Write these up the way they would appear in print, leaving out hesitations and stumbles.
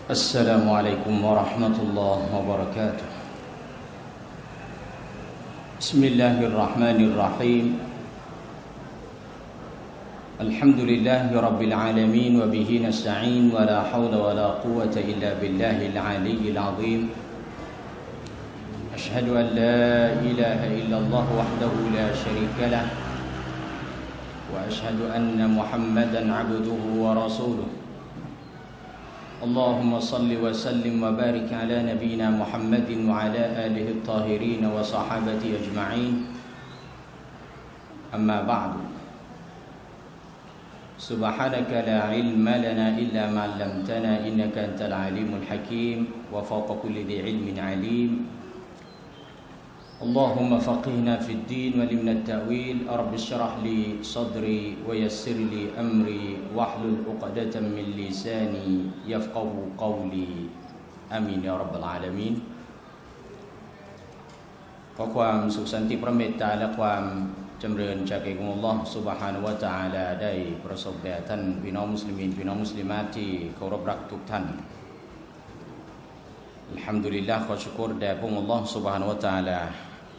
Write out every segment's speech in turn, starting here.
السلام عليكم ورحمة الله وبركاته بسم الله الرحمن الرحيم الحمد لله رب العالمين وبه نستعين ولا حول ولا قوة إلا بالله العلي العظيم أشهد أن لا إله إلا الله وحده لا شريك له وأشهد أن محمدا عبده ورسوله اللهم صل وسلم وبارك على نبينا محمد وعلى آله الطاهرين وصحابته أجمعين أما بعد سبحانك لا علم لنا إلا ما علمتنا إنك أنت العليم الحكيم وفوق كل ذي علم عليم اللهم فقهنا في الدين وعلمنا التأويل رب اشرح لي صدري ويسر لي أمري واحلل عقدة من لساني يفقهوا قولي آمين يا رب العالمين ขอความสุขสันติพระเมตตาและความจำเริญจากเอกองค์อัลเลาะห์ซุบฮานะฮูวะตะอาลาได้ประสบแด่ท่านพี่น้องมุสลิมีนพี่น้องมุสลิมาตที่เคารพรักทุกท่านอัลฮัมดุลิลลาห์ขอชุกรแด่พระองค์อัลเลาะห์ซุบฮานะฮูวะตะอาลา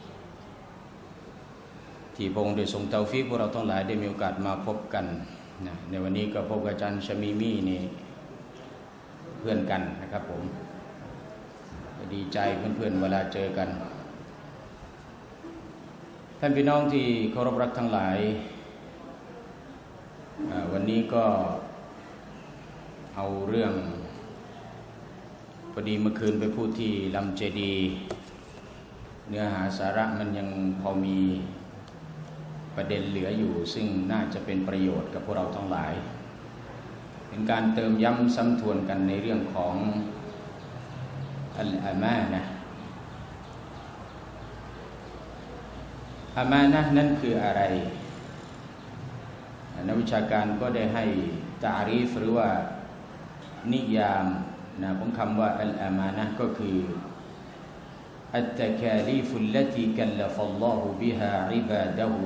ที่พระองค์ได้ทรงเตาฟีกพวกเราทั้งหลายได้มีโอกาสมาพบกันนะในวันนี้ก็พบกับอาจารย์ชะมีมี่นี่เพื่อนกันนะครับผมดีใจเพื่อนๆเวลาเจอกันท่านพี่น้องที่เคารพรักทั้งหลายวันนี้ก็เอาเรื่องพอดีเมื่อคืนไปพูดที่ลำเจดีเนื้อหาสาระมันยังพอมีประเด็นเหลืออยู่ซึ่งน่าจะเป็นประโยชน์กับพวกเราทั้งหลายเป็นการเติมย้ำซ้ำทวนกันในเรื่องของอัลอามานะห์อามานะห์นั้นคืออะไรนักวิชาการก็ได้ให้ตะอารีฟหรือว่านิยามนะของคำว่าอัลอามานะห์ก็คืออัตตะกาลีฟุลลตีกัลลฟัลลอฮุบิฮาอิบาดะฮู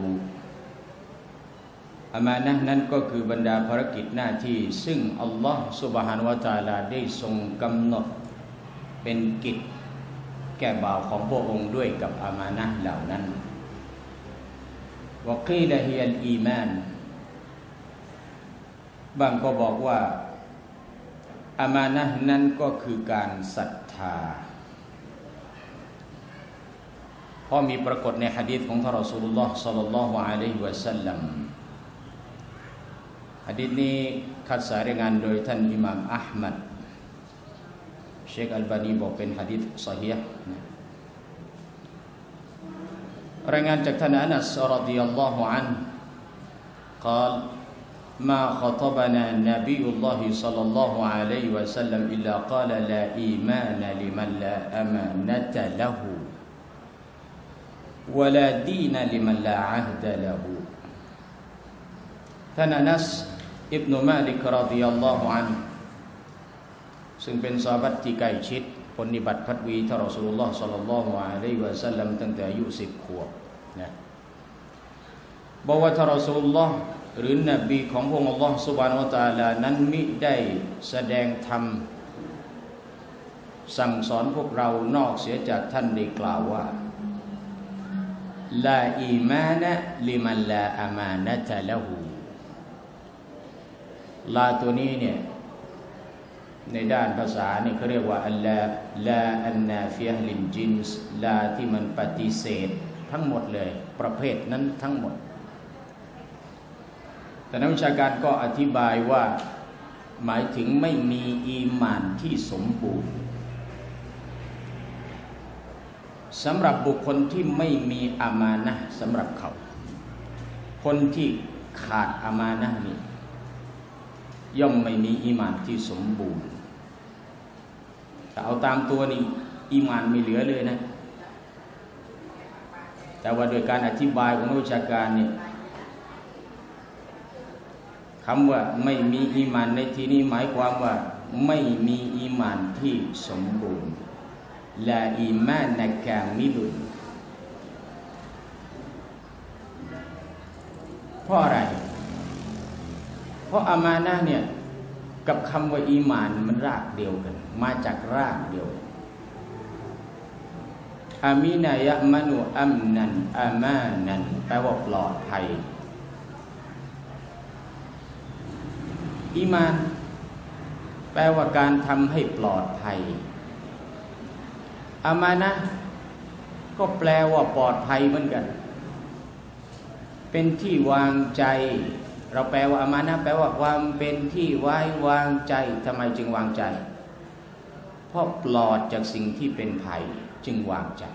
อามานะห์นั้นก็คือบรรดาภารกิจหน้าที่ซึ่งอัลลอฮฺซุบฮานะฮูวะตะอาลาได้ทรงกำหนดเป็นกิจแก่บ่าวของพระองค์ด้วยกับอามานะห์เหล่านั้นวะกีละฮิยัลอีมานบางก็บอกว่าอามานะห์นั้นก็คือการศรัทธาเพราะมีปรากฏในหะดีษของท่านรอซูลุลลอฮ์ศ็อลลัลลอฮุอะลัยฮิวะซัลลัมหะดีษนี้คัดสายรายงานโดยท่านอิหม่ามอะห์มัดเชคอัลบานีบอกเป็นหะดีษซอฮีฮ์รายงานจากท่านอานัสรอฎิยัลลอฮุอันฮุ قال ما خطبنا نبي الله صلى الله عليه وسلم إلا قال لا إيمان لمن لا أمانة له ولا دين لمن لا عهد له ท่านอานัสอิบนุมาลิกรอฎิยัลลอฮุอันฮุซึ่งเป็นซอฮาบะห์ที่ใกล้ชิดปฏิบัติพัดวีท่านรอซูลุลลอฮ์ศ็อลลัลลอฮุอะลัยฮิวะซัลลัมตั้งแต่อายุ10 ขวบนะบอกว่าท่านรอซูลุลลอฮ์หรือนบีของพระองค์อัลเลาะห์ซุบฮานะฮูวะตะอาลานั้นมิได้แสดงธรรมสั่งสอนพวกเรานอกเสียจากท่านได้กล่าวว่าลาอีมานะลิมันลาอามานะตะละฮูลาตัวนี้เนี่ยในด้านภาษานี่เขาเรียกว่าอัลลาอันนาฟิยะฮ์ลิลจินส์ลาที่มันปฏิเสธทั้งหมดเลยประเภทนั้นทั้งหมดแต่นักวิชาการก็อธิบายว่าหมายถึงไม่มีอีหม่านที่สมบูรณ์สำหรับบุคคลที่ไม่มีอามานะห์สำหรับเขาคนที่ขาดอามานะห์นี้ย่อมไม่มีอีหม่านที่สมบูรณ์แต่เอาตามตัวนี่อีหม่านไม่เหลือเลยนะแต่ว่าโดยการอธิบายของนักวิชาการเนี่ยคำว่าไม่มีอีหม่านในที่นี้หมายความว่าไม่มีอีหม่านที่สมบูรณ์ลาอีมานนะกามิลุนเพราะอะไรเพราะอามานะห์เนี่ยกับคำว่าอีหม่านมันรากเดียวกันมาจากรากเดียวอามีนายะมนุอัมนันอามานันแปลว่าปลอดภัยอีมานแปลว่าการทำให้ปลอดภัยอามานะก็แปลว่าปลอดภัยเหมือนกันเป็นที่วางใจเราแปลว่าอามานะแปลว่าความเป็นที่ไว้วางใจทำไมจึงวางใจเพราะปลอดจากสิ่งที่เป็นภัยจึงวางใจ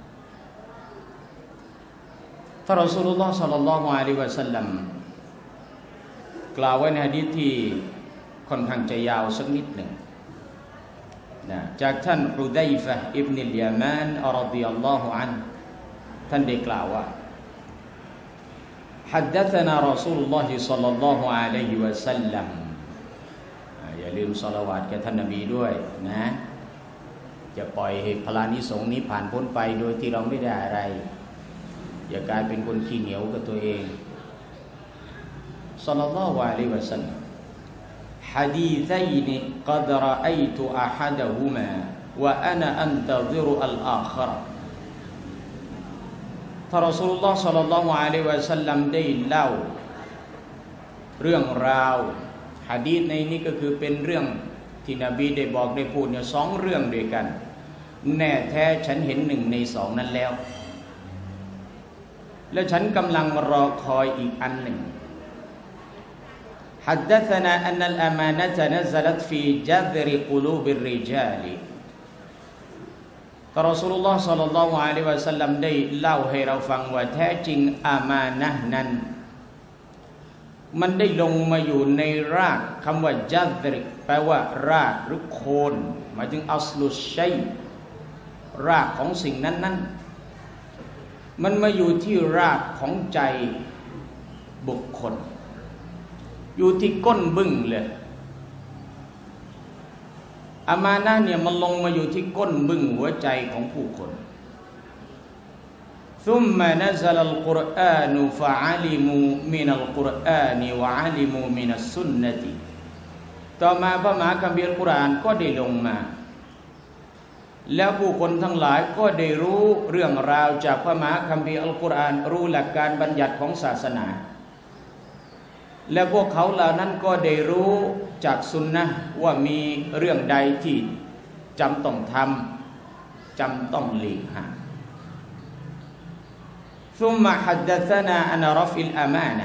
ท่านรอซูลุลลอฮ์ ศ็อลลัลลอฮุอะลัยฮิวะซัลลัมกล่าวไว้ในหะดีษที่ค่อนข้างจะยาวสักนิดหนึ่งนะจากท่านฮุดัยฟะห์อิบนุลยามานรอฎิยัลลอฮุอันฮุท่านได้กล่าวว่าحدثنا رسول الله صلى الله عليه وسلم อย่าลืมศอลาวาตแก่ท่านนบีด้วยนะจะปล่อยให้พลานิสงส์นี้ผ่านพ้นไปโดยที่เราไม่ได้อะไรอย่ากลายเป็นคนขี้เหนียวกับตัวเองศ็อลลัลลอฮุอะลัยฮิวะซัลลัมحديثين قد رأيت أحدهما وأنا أنتظر الآخر ท่านรอซูลุลลอฮ์ ศ็อลลัลลอฮุอะลัยฮิวะซัลลัมได้เล่าเรื่องราวหะดีษในนี้ก็คือเป็นเรื่องที่นบีได้บอกได้พูดเนี่ย2เรื่องด้วยกันแน่แท้ฉันเห็น1ใน2นั้นแล้วและฉันกำลังรอคอยอีกอันหนึ่งحدثنا أن الأمانة نزلت في جذر قلوب الرجال ท่านรอซูลุลลอฮ์ ศ็อลลัลลอฮุอะลัยฮิวะซัลลัมได้เล่าให้เราฟังว่าแท้จริงอามานะห์นั้นมันได้ลงมาอยู่ในรากคำว่าจัดริแปลว่ารากหรือโคนหมายถึงอัสลุชัยรากของสิ่งนั้นมันมาอยู่ที่รากของใจบุคคลอยู่ที่ก้นบึ้งเลยอามานะห์เนี่ยมันลงมาอยู่ที่ก้นบึ้งหัวใจของผู้คนثم نزل القرآن فعلموا من القرآن وعلموا من السنة ต่อมาพระมหาคัมภีร์อัลกุรอานก็ได้ลงมาแล้วผู้คนทั้งหลายก็ได้รู้เรื่องราวจากพระมหาคัมภีร์อัลกุรอานรู้หลักการบัญญัติของศาสนาและพวกเขาเหล่านั้นก็ได้รู้จากสุนนะห์ว่ามีเรื่องใดที่จำต้องทำจำต้องหลีกห่างثم حدثنا عن رفع الأمانة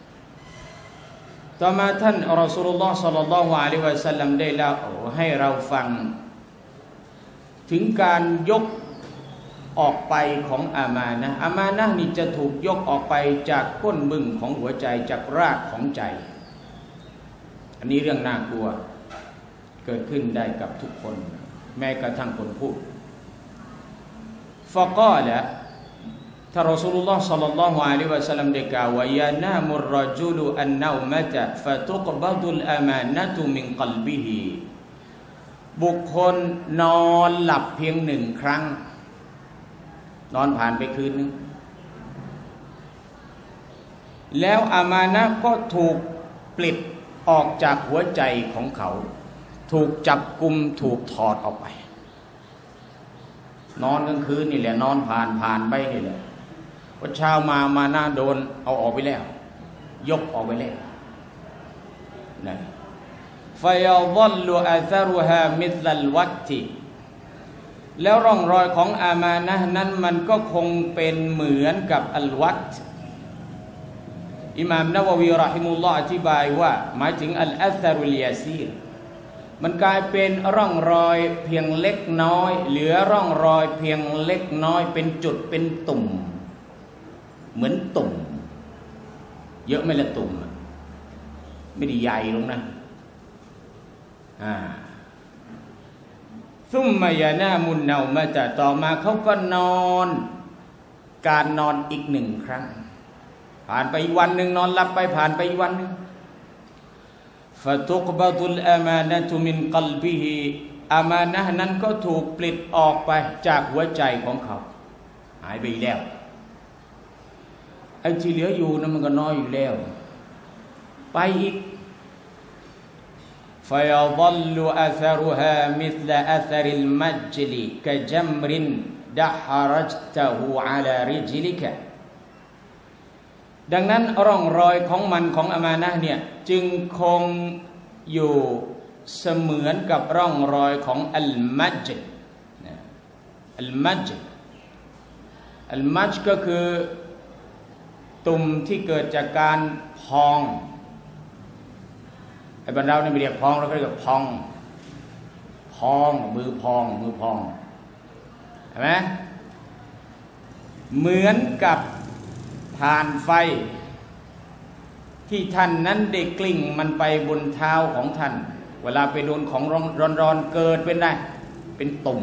ต่อมาท่านรอซูลุลลอฮ์ ศ็อลลัลลอฮุอะลัยฮิวะซัลลัมได้เล่าให้เราฟังถึงการยกออกไปของอามานะห์อามานะห์นี่จะถูกยกออกไปจากก้นบึ้งของหัวใจจากรากของใจอันนี้เรื่องน่ากลัวเกิดขึ้นได้กับทุกคนแม้กระทั่งคนพูดฟะกอละท่านรอซูลุลลอฮ์ ศ็อลลัลลอฮุอะลัยฮิวะซัลลัมได้กล่าวว่ายานามุรรจุลอันเนามะตะฟะตุกบัดุลอามานะตุมินกัลบิฮิบุคคลนอนหลับเพียง1ครั้งนอนผ่านไปคืนนึงแล้วอามานะห์ก็ถูกปลิดออกจากหัวใจของเขาถูกจับกุมถูกถอดออกไปนอนกลางคืนนี่แหละนอนผ่านไปนี่แหละพอเช้ามาหน้าโดนเอาออกไปแล้วยกออกไปแล้วนะฟะยะฎัลลุอะซะรุฮามิษลัลวัตติแล้วร่องรอยของอามานะห์นั้นมันก็คงเป็นเหมือนกับอัลวัตอิหม่ามนะวะวีเราะฮิมุลลอฮ์อธิบายว่าหมายถึงอัลอัซรุลยาซีรมันกลายเป็นร่องรอยเพียงเล็กน้อยเหลือร่องรอยเพียงเล็กน้อยเป็นจุดเป็นตุ่มเหมือนตุ่มเยอะไหมละตุ่มไม่ได้ใหญ่ลงนะซุมมายานามุนเนามาจะต่อมาเขาก็นอนการนอนอีก1ครั้งผ่านไปอีกวันหนึ่งนอนหลับไปผ่านไปอีกวันหนึ่งฟะตุกบะตุลอามานะตุมินกัลบิฮิอามานะห์นั้นก็ถูกปลิดออกไปจากหัวใจของเขาหายไปแล้วไอ้ที่เหลืออยู่นั้นมันก็น้อยอยู่แล้วไปอีก فيظل أثرها مثل أثر المجل كجمر دحرجته على رجلك ดังนั้นร่องรอยของมันของอามานะห์เนี่ยจึงคงอยู่เสมือนกับร่องรอยของอัลมัจก็คือตุ่มที่เกิดจากการพองไอ้บรรดาเนี่ยไม่เรียกพองเราเรียกพองมือพองเห็นไหมเหมือนกับถ่านไฟที่ท่านนั้นได้กลิ้งมันไปบนเท้าของท่านเวลาไปโดนของร้อนเกิดเป็นได้เป็นตุ่ม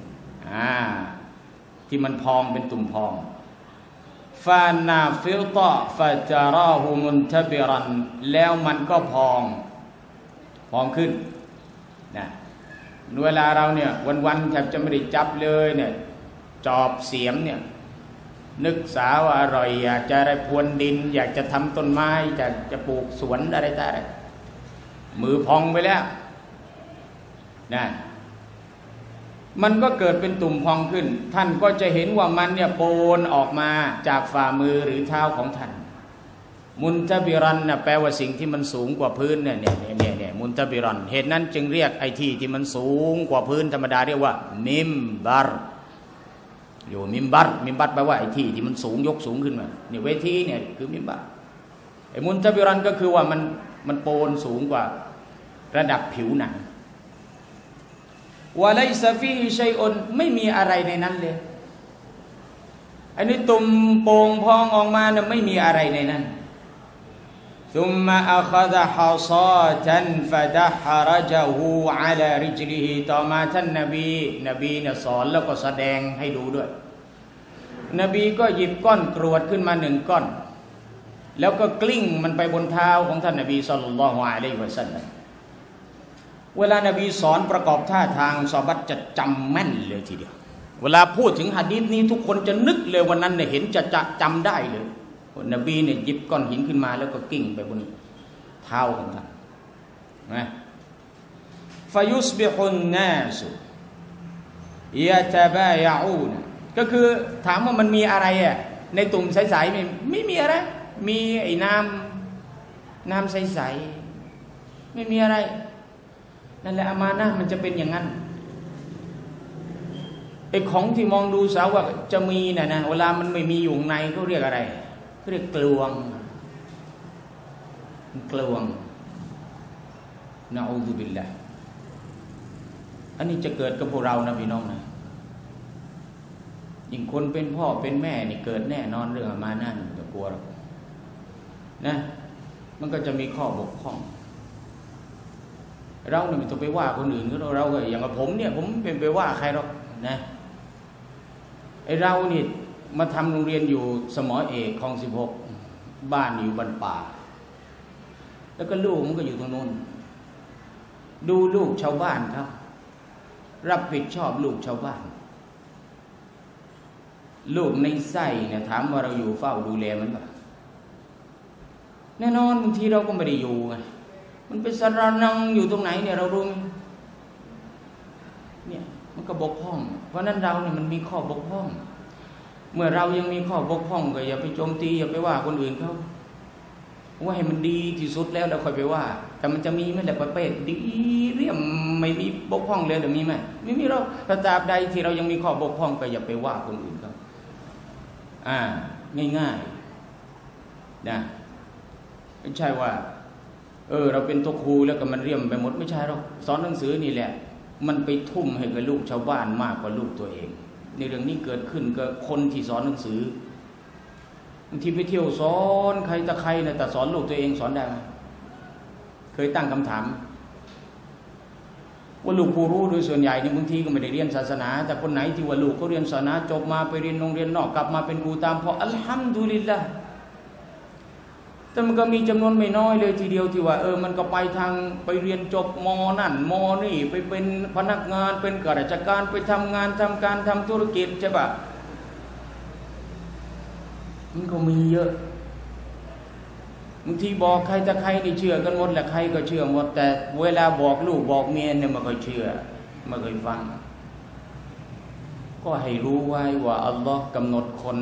ที่มันพองเป็นตุ่มพองฟานาฟิลตะฟาจาราหูมุนทบิรันแล้วมันก็พองขึ้นนะเวลาเราเนี่ยวันๆแทบจะไม่ได้จับเลยเนี่ยจอบเสียมเนี่ยนึกสาว่าอร่อยอยากจะได้พรวนดินอยากจะทำต้นไม้จะปลูกสวนอะไรต่างๆมือพองไปแล้วนะมันก็เกิดเป็นตุ่มพองขึ้นท่านก็จะเห็นว่ามันเนี่ยโปนออกมาจากฝ่ามือหรือเท้าของท่านมุนตะบิรันนะแปลว่าสิ่งที่มันสูงกว่าพื้นเนี่ยมุนตะบิรันเหตุนั้นจึงเรียกไอ้ที่มันสูงกว่าพื้นธรรมดาเรียกว่ามิมบัรอยู่มิมบัรแปลว่าไอ้ที่มันสูงยกสูงขึ้นมาเนี่ยเวทีเนี่ยคือมิมบัรไอ้มุนตะบิรันก็คือว่ามันโปนสูงกว่าระดับผิวหนังวะไลซะฟีฮิชัยอุนไม่มีอะไรในนั้นเลยอันนี้ตุ่มโป่งพองออกมาเนี่ยไม่มีอะไรในนั้นซุมมะอัคซะฮะซาตันฟะดะฮะรจะฮูอะลาริจลิฮิต่อมาท่านนบีเนี่ยสอนแล้วก็แสดงให้ดูด้วยนบีก็หยิบก้อนกรวดขึ้นมา1ก้อนแล้วก็กลิ้งมันไปบนเท้าของท่านนบีศ็อลลัลลอฮุอะลัยฮิวะซัลลัมเวลานบีสอนประกอบท่าทางซอฮาบะห์จะจำแม่นเลยทีเดียวเวลาพูดถึงหะดีษนี้ทุกคนจะนึกเลยวันนั้นเนี่ยเห็นจะจำได้เลยนบีเนี่ยหยิบก้อนหินขึ้นมาแล้วก็กิ้งไปบนเท้าของท่านนะฟายุสบิฮุนนาสุยะตะบายะอูนก็คือถามว่ามันมีอะไรอ่ะในตุ่มใสๆไม่มีอะไรมีไอ้น้ำใสๆไม่มีอะไรนั่นแหละอามานะห์มันจะเป็นอย่างนั้นไอ้ของที่มองดูสาวว่าจะมีนะเวลามันไม่มีอยู่ในเขาเรียกอะไรเขาเรียกกลวงนะอูซุบิลลาห์อันนี้จะเกิดกับพวกเรานะพี่น้องนะยิ่งคนเป็นพ่อเป็นแม่นี่เกิดแน่นอนเรื่องอามานะห์อย่ากลัวหรอกนะมันก็จะมีข้อบกพร่องเราเนี่ยไม่ต้องไปว่าคนอื่นเราก็อย่างกับผมเนี่ยผมเป็นไปว่าใครหรอกนะไอเรานี่มาทำโรงเรียนอยู่สมอเอกคลอง16บ้านอยู่บ้านป่าแล้วก็ลูกมันก็อยู่ตรงโน้นดูลูกชาวบ้านครับรับผิดชอบลูกชาวบ้านลูกในไส้เนี่ยถามว่าเราอยู่เฝ้าดูแลมันป่ะแน่นอนบางทีเราก็ไม่ได้อยู่ไงมันเป็นสารนังอยู่ตรงไหนเนี่ยเรารู้เนี่ยมันก็บกพร่องเพราะนั้นเราเนี่ยมันมีข้อบกพร่องเมื่อเรายังมีข้อบกพร่องก็อย่าไปโจมตีอย่าไปว่าคนอื่นเขาว่าให้มันดีที่สุดแล้วเราค่อยไปว่าแต่มันจะมีไหมแหละประเภทดีเรี่ยมไม่มีบกพร่องเลยเดี๋ยวมีไหมไม่มีเราตราบใดที่เรายังมีข้อบกพร่องก็อย่าไปว่าคนอื่นเขาง่ายๆนะไม่ใช่ว่าเราเป็นตัวครูแล้วก็มันเรี่ยมไปหมดไม่ใช่หรอกสอนหนังสือนี่แหละมันไปทุ่มให้กับลูกชาวบ้านมากกว่าลูกตัวเองในเรื่องนี้เกิดขึ้นกับคนที่สอนหนังสือบางทีไปเที่ยวสอนใครตะใครนะแต่สอนลูกตัวเองสอนได้ไหมเคยตั้งคำถามว่าลูกผู้รู้โดยส่วนใหญ่เนี่ยบางทีก็ไม่ได้เรียนศาสนาแต่คนไหนที่ว่าลูกเขาเรียนศาสนาจบมาไปเรียนโรงเรียนนอกกลับมาเป็นครูตามพออัลฮัมดุลิลละห์แต่มันก็มีจำนวนไม่น้อยเลยทีเดียวที่ว่ามันก็ไปทางไปเรียนจบม.นั่นม.นี่ไปเป็นพนักงานเป็นข้าราชการไปทำงานทำการทำธุรกิจใช่ปะมันก็มีเยอะบางทีบอกใครแต่ใครนี่เชื่อกันหมดแหละใครก็เชื่อหมดแต่เวลาบอกลูกบอกเมียเนี่ยไม่ค่อยเชื่อไม่เคยฟังก็ให้รู้ไว้ว่าอัลลอฮ์กำหนดคน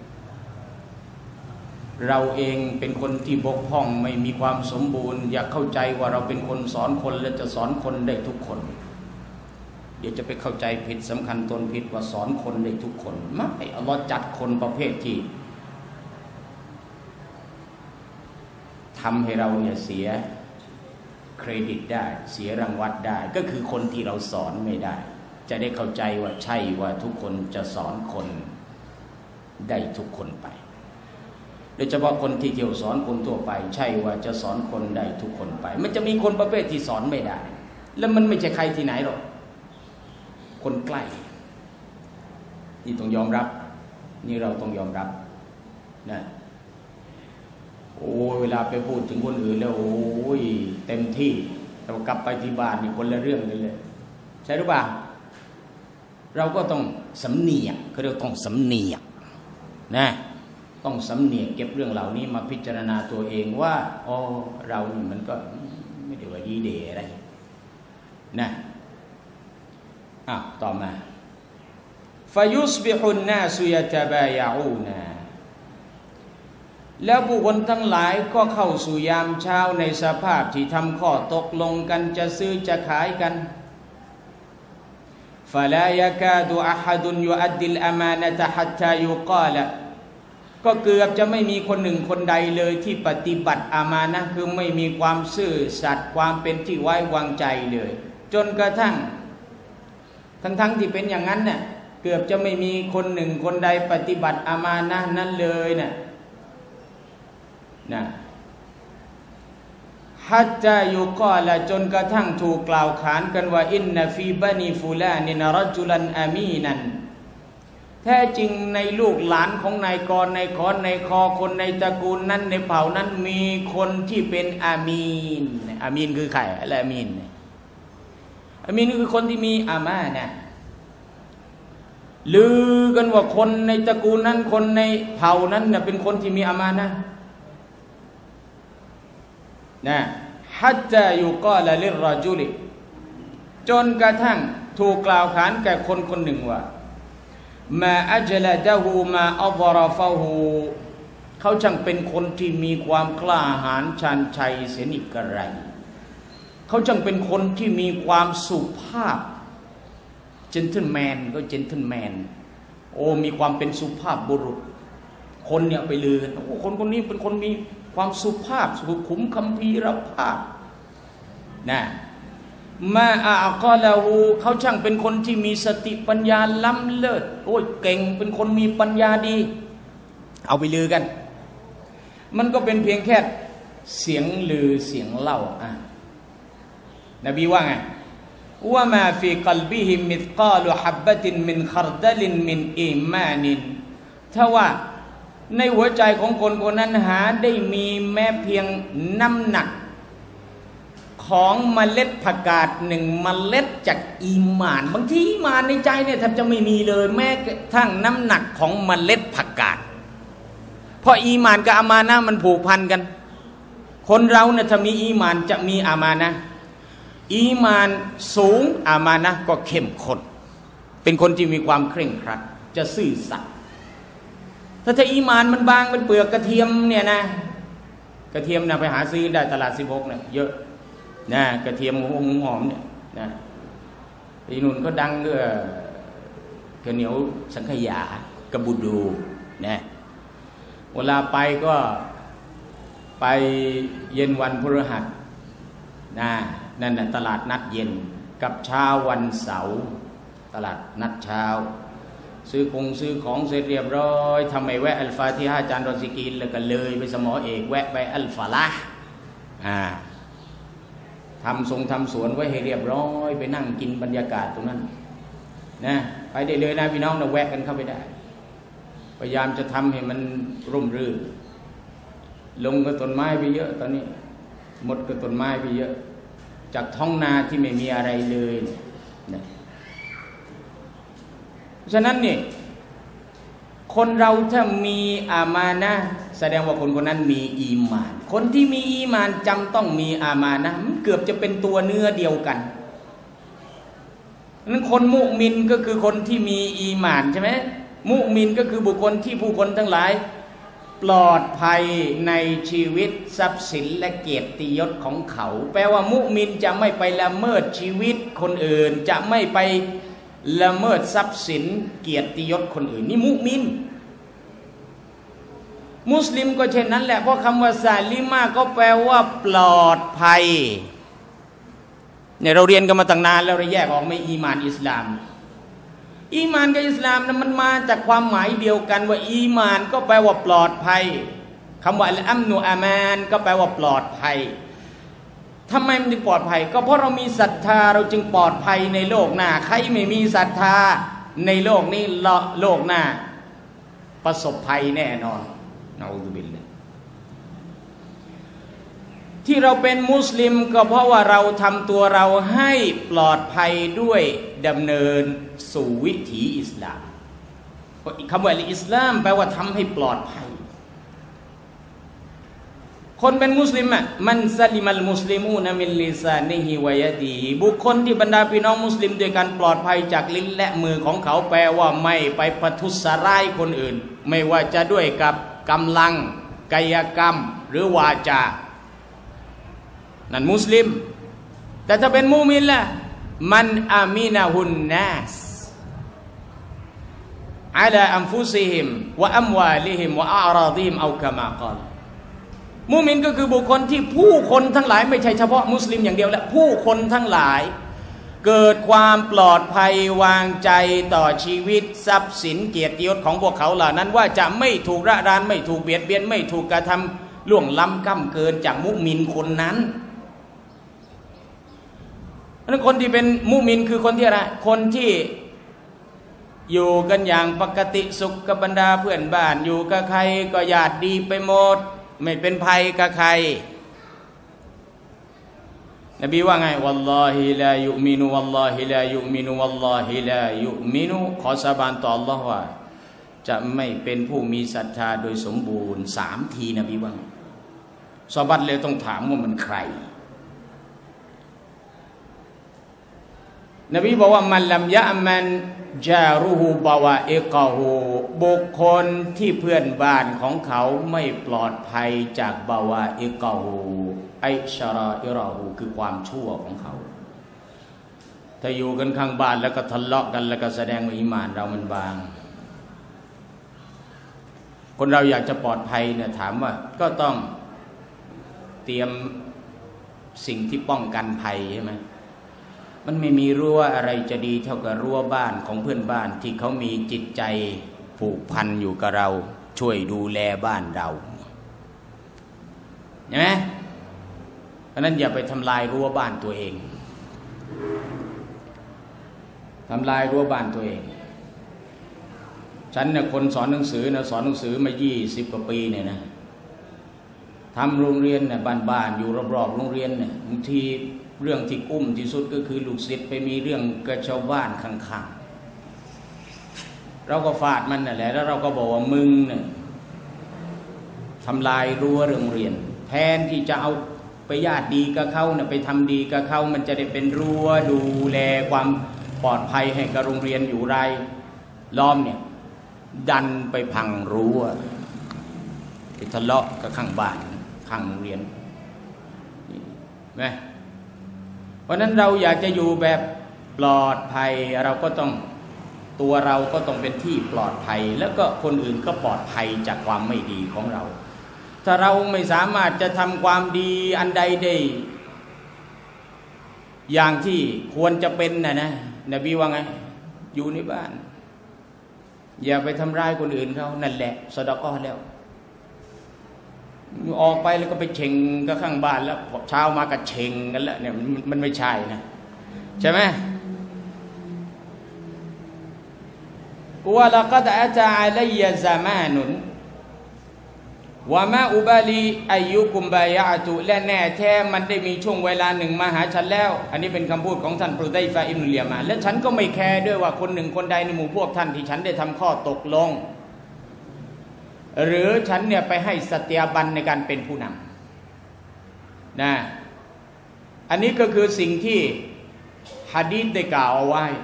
เราเองเป็นคนที่บกพร่องไม่มีความสมบูรณ์อย่าเข้าใจว่าเราเป็นคนสอนคนและจะสอนคนได้ทุกคนเดี๋ยวจะไปเข้าใจผิดสำคัญตนผิดว่าสอนคนได้ทุกคนไม่อัลลอฮ์จัดคนประเภทที่ทำให้เราเนี่ยเสียเครดิตได้เสียรางวัลได้ก็คือคนที่เราสอนไม่ได้จะได้เข้าใจว่าใช่ว่าทุกคนจะสอนคนได้ทุกคนไปโดยเฉพาะคนที่เที่ยวสอนคนทั่วไปใช่ว่าจะสอนคนได้ทุกคนไปมันจะมีคนประเภทที่สอนไม่ได้แล้วมันไม่ใช่ใครที่ไหนหรอกคนใกล้นี่ต้องยอมรับนี่เราต้องยอมรับนะโอ้เวลาไปพูดถึงคนอื่นแล้วโอ้ยเต็มที่เรากลับไปที่บ้านนี่คนละเรื่องกันเลยใช่หรือเปล่าเราก็ต้องสำเนียกเขาเรียกต้องสำเนียกนะต้องสำเนียกเก็บเรื่องเหล่านี้มาพิจารณาตัวเองว่าอ๋อเรานี่มันก็ไม่ได้ว่าดีเดอะไรนะต่อมาฟายุสบิฮุนนาสุยะตะบายะอูนาแล้วผู้คนทั้งหลายก็เข้าสู่ยามเช้าในสภาพที่ทำข้อตกลงกันจะซื้อจะขายกันฟะลายะกาดุอะฮัดุนยุอัดดิลอามานะตะฮัตตายุกาละก็เกือบจะไม่มีคนหนึ่งคนใดเลยที่ปฏิบัติอามานะห์คือไม่มีความซื่อสัตย์ความเป็นที่ไว้วางใจเลยจนกระทั่งทั้งที่เป็นอย่างนั้นเนี่ยเกือบจะไม่มีคนหนึ่งคนใดปฏิบัติอามานะห์นั้นเลยนะฮัตตายุกาละจนกระทั่งถูกกล่าวขานกันว่าอินนะฟีบะนีฟุลานินรจุลันอามีนันแท้จริงในลูกหลานของนายกรนายขอนายคอคนในตระกูลนั้นในเผ่านั้นมีคนที่เป็นอามีนอามีนคือใครอะไรอามีนอามีนคือคนที่มีอามานะห์ลือกันว่าคนในตระกูลนั้นคนในเผ่านั้นเนี่ยเป็นคนที่มีอามานะห์นะฮัตตายุกาละลิรรจุลิจนกระทั่งถูกกล่าวขานแก่คนคนหนึ่งว่ามาอัจลดะฮูมาอัฎรฟะฮูเขาช่างเป็นคนที่มีความกล้าหาญชาญชัยเสียนิกระไรเขาช่างเป็นคนที่มีความสุภาพเจนทิลแมนก็เจนทิลแมนโอ้มีความเป็นสุภาพบุรุษคนเนี่ยไปลือกันโอ้คนนี้เป็นคนมีความสุภาพสุขุมคัมภีรภาพนะมาอักอละฮูเขาช่างเป็นคนที่มีสติปัญญาล้ำเลิศโอ้ยเก่งเป็นคนมีปัญญาดีเอาไปลือกันมันก็เป็นเพียงแค่เสียงลือเสียงเล่านบีว่าไงว่ามาฟีกัลบิฮิมิธกาลุฮับบะตินมินคัรดลินมินอีมานินถ้าว่าในหัวใจของคนคนนั้นหาได้มีแม้เพียงน้ำหนักของเมล็ดผักกาดหนึ่งเมล็ดจากอีหม่านบางทีอีหม่านในใจเนี่ยแทบจะไม่มีเลยแม้กระทั่งน้ำหนักของเมล็ดผักกาดเพราะอีหม่านกับอามานะห์มันผูกพันกันคนเราเนี่ยถ้ามีอีหม่านจะมีอามานะห์อีหม่านสูงอามานะห์ก็เข้มข้นเป็นคนที่มีความเคร่งครัดจะซื่อสัตย์ถ้าอีหม่านมันบางเป็นเปลือกกระเทียมเนี่ยนะกระเทียมนะไปหาซื้อได้ตลาด16เนี่ยเยอะนะกระเทียมหอมเนี่ยนะอีนุ่นก็ดังก็ข้าวเหนียวสังขยากระบุดูนะเวลาไปก็ไปเย็นวันพฤหัสนะนั่นน่ะตลาดนัดเย็นกับเช้าวันเสาร์ตลาดนัดเช้าซื้อของเสร็จเรียบร้อยทำไมแวะอัลฟาติฮะอาจารย์รอซิกีนแล้วก็เลยไปสมอเอกแวะไปอัลฟาละทำสวนไว้ให้เรียบร้อยไปนั่งกินบรรยากาศตรงนั้นนะไปได้เลยนะพี่น้องเราแวะกันเข้าไปได้พยายามจะทำให้มันร่มรื่นลงกับต้นไม้ไปเยอะตอนนี้หมดกับต้นไม้ไปเยอะจากท้องนาที่ไม่มีอะไรเลยนะฉะนั้นนี่คนเราถ้ามีอามานะห์แสดงว่าคนคนนั้นมีอีหม่านคนที่มีอีหม่านจำต้องมีอามานะห์มันเกือบจะเป็นตัวเนื้อเดียวกันนั้นคนมุมินก็คือคนที่มีอีหม่านใช่ไหมมุมินก็คือบุคคลที่ผู้คนทั้งหลายปลอดภัยในชีวิตทรัพย์สินและเกียรติยศของเขาแปลว่ามุมินจะไม่ไปละเมิดชีวิตคนอื่นจะไม่ไปละเมิดทรัพย์สินเกียรติยศคนอื่นนี่มุมินมุสลิมก็เช่นนั้นแหละเพราะคำว่าซาลิมาก็แปลว่าปลอดภัยเนี่ยเราเรียนกันมาตั้งนานแล้วเราแยกออกไม่อีมานอิสลามอีมานกับอิสลามนั้นมันมาจากความหมายเดียวกันว่าอีมานก็แปลว่าปลอดภัยคำว่าอัลอัมนุอามานก็แปลว่าปลอดภัยทำไมมันถึงปลอดภัยก็เพราะเรามีศรัทธาเราจึงปลอดภัยในโลกหน้าใครไม่มีศรัทธาในโลกนี้โลกหน้าประสบภัยแน่นอนนะอูซุบิลลาห์ที่เราเป็นมุสลิมก็เพราะว่าเราทำตัวเราให้ปลอดภัยด้วยดำเนินสู่วิถีอิสลามคำว่าอิสลามแปลว่าทำให้ปลอดภัยคนเป็นมุสลิมอ่ะมันซาลิมัลมุสลิมูนมินลิซานิฮิวะยะดีบุคคลที่บรรดาพี่น้องมุสลิมด้วยการปลอดภัยจากลิ้นและมือของเขาแปลว่าไม่ไปประทุษร้ายคนอื่นไม่ว่าจะด้วยกับกำลังกายกรรมหรือวาจานั่นมุสลิมแต่ถ้าเป็นมุมินล่ะมันอามินะฮุนนัสอะลาอันฟุซิฮิมวะอัมวาลิฮิมวะอาราดิฮิมเอากะมากาลมุมินก็คือบุคคลที่ผู้คนทั้งหลายไม่ใช่เฉพาะมุสลิมอย่างเดียวและผู้คนทั้งหลายเกิดความปลอดภัยวางใจต่อชีวิตทรัพย์สินเกียรติยศของพวกเขาเหล่านั้นว่าจะไม่ถูกระรานไม่ถูกเบียดเบียนไม่ถูกกระทำล่วงล้ำก้ำเกินจากมุมินคนนั้นนั้นคนที่เป็นมุมินคือคนที่อะไรคนที่อยู่กันอย่างปกติสุขกับบรรดาเพื่อนบ้านอยู่กับใครก็ญาติดีไปหมดไม่เป็นภัยกับใครนบีว่าไงวัลลอฮิลายุมินุวัลลอฮิลายุมินุวัลลอฮิลายุมินุขอสาบานต่ออัลลอฮ์ว่าจะไม่เป็นผู้มีศรัทธาโดยสมบูรณ์3 ทีนบีว่าซอฮาบะห์เลยต้องถามว่ามันใครนบีบอกว่ามันลัมยะมันจารุฮูบาวะอิกะฮูบุคคลที่เพื่อนบ้านของเขาไม่ปลอดภัยจากบาวะอิกะฮูไอชาราอิราฮูคือความชั่วของเขาถ้าอยู่กันข้างบ้านแล้วก็ทะเลาะกันแล้วก็แสดงว่าอีหม่านเรามันบางคนเราอยากจะปลอดภัยเนี่ยถามว่าก็ต้องเตรียมสิ่งที่ป้องกันภัยใช่ไหมมันไม่มีรั้วอะไรจะดีเท่ากับรั้วบ้านของเพื่อนบ้านที่เขามีจิตใจผูกพันอยู่กับเราช่วยดูแลบ้านเราเห็นไหมเพราะนั้นอย่าไปทำลายรั้วบ้านตัวเองทำลายรั้วบ้านตัวเองฉันเนี่ยคนสอนหนังสือนะสอนหนังสือมา20 กว่าปีเนี่ยนะทำโรงเรียนเนี่ยบ้านๆอยู่รอบๆโรงเรียนเนี่ยบางทีเรื่องที่กุ้มที่สุดก็คือลูกศิษย์ไปมีเรื่องกับชาวบ้านข้างๆเราก็ฟาดมันนั่นแหละแล้วเราก็บอกว่ามึงเนี่ยทำลายรั้วโรงเรียนแทนที่จะเอาไปญาติดีกับเขาเนี่ยไปทำดีกับเขามันจะได้เป็นรั้วดูแลความปลอดภัยให้กับโรงเรียนอยู่ไรล้อมเนี่ยดันไปพังรั้วไปทะเลาะกับข้างบ้านข้างโรงเรียนไหมเพราะนั้นเราอยากจะอยู่แบบปลอดภัยเราก็ต้องตัวเราก็ต้องเป็นที่ปลอดภัยแล้วก็คนอื่นก็ปลอดภัยจากความไม่ดีของเราถ้าเราไม่สามารถจะทำความดีอันใดได้อย่างที่ควรจะเป็นนะนบีว่าไงอยู่ในบ้านอย่าไปทำร้ายคนอื่นเขานั่นแหละซอดาก็แล้วออกไปแล้วก็ไปเช่งกับข้างบ้านแล้วเช้ามาก็เช่งกันแล้วเนี่ยมันไม่ใช่นะใช่ไหมว่าละกัดอะตาอะลัยยะซะมานุนวะมาอุบาลีอายุกุมบายะตุและแน่แท้มันได้มีช่วงเวลาหนึ่งมาหาฉันแล้วอันนี้เป็นคำพูดของท่านฮุซัยฟะอิบนุลยามานและฉันก็ไม่แคร์ด้วยว่าคนหนึ่งคนใดในหมู่พวกท่านที่ฉันได้ทำข้อตกลงหรือฉันเนี่ยไปให้สัตยาบันในการเป็นผู้นำนะอันนี้ก็คือสิ่งที่หะดีษได้กล่าวเอาไว้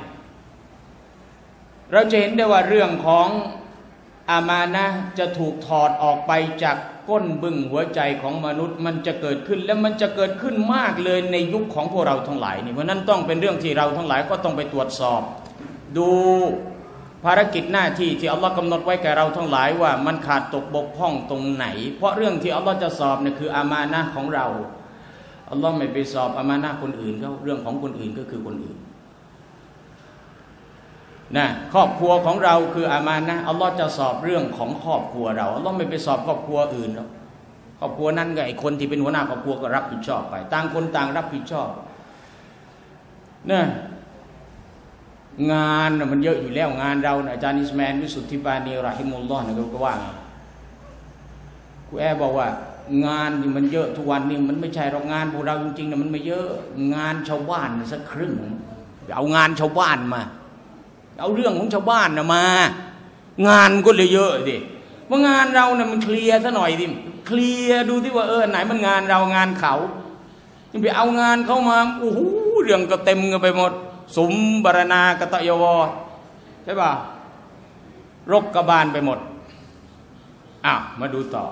เราจะเห็นได้ว่าเรื่องของอามานะห์จะถูกถอดออกไปจากก้นบึ้งหัวใจของมนุษย์มันจะเกิดขึ้นและมันจะเกิดขึ้นมากเลยในยุคของพวกเราทั้งหลายนี่เพราะนั้นต้องเป็นเรื่องที่เราทั้งหลายก็ต้องไปตรวจสอบดูภารกิจหน้าที่ที่อัลลอฮ์กำหนดไว้แก่เราทั้งหลายว่ามันขาดตกบกพร่องตรงไหนเพราะเรื่องที่อัลลอฮ์จะสอบเนี่ยคืออามานะห์ของเราอัลลอฮ์ไม่ไปสอบอามานะห์คนอื่นเขาเรื่องของคนอื่นก็คือคนอื่นนะครอบครัวของเราคืออามานะห์อัลลอฮ์จะสอบเรื่องของครอบครัวเราอัลลอฮ์ไม่ไปสอบครอบครัวอื่นหรอกครอบครัวนั้นก็ไอ้คนที่เป็นหัวหน้าครอบครัวก็รับผิดชอบไปต่างคนต่างรับผิดชอบนะงานมันเยอะอยู่แล้วงานเราอาจารย์อิสมาอิล วิสุทธิปานีรอฮิมุลลอฮ์ก็ว่าครูแอบอกว่างานนี่มันเยอะทุกวันนี่มันไม่ใช่หรอกงานพวกเราจริงๆนะมันไม่เยอะงานชาวบ้านสักครึ่งเอางานชาวบ้านมาเอาเรื่องของชาวบ้านนะมางานก็เลยเยอะดิว่างานเราเนี่ยมันเคลียร์ซะหน่อยดิเคลียร์ดูที่ว่าไหนมันงานเรางานเขาไปเอางานเขามาโอ้โหเรื่องก็เต็มกันไปหมดสุมบารณากตยวใช่ป่ะรกกระบาลไปหมดมาดูต่อ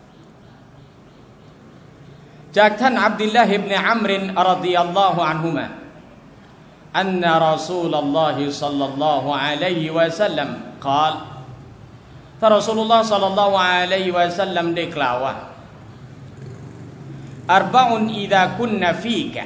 จากท่านอับดุลลาฮ์อิบนุอัมรรอฎิยัลลอฮุอันฮุมาอันนะรอซูลุลลอฮิศ็อลลัลลอฮุอะลัยฮิวะซัลลัมกล่าวท่านรอซูลุลลอฮ์ศ็อลลัลลอฮุอะลัยฮิวะซัลลัมได้กล่าวว่าอัรบะอุนอิซากุนนะฟีกะ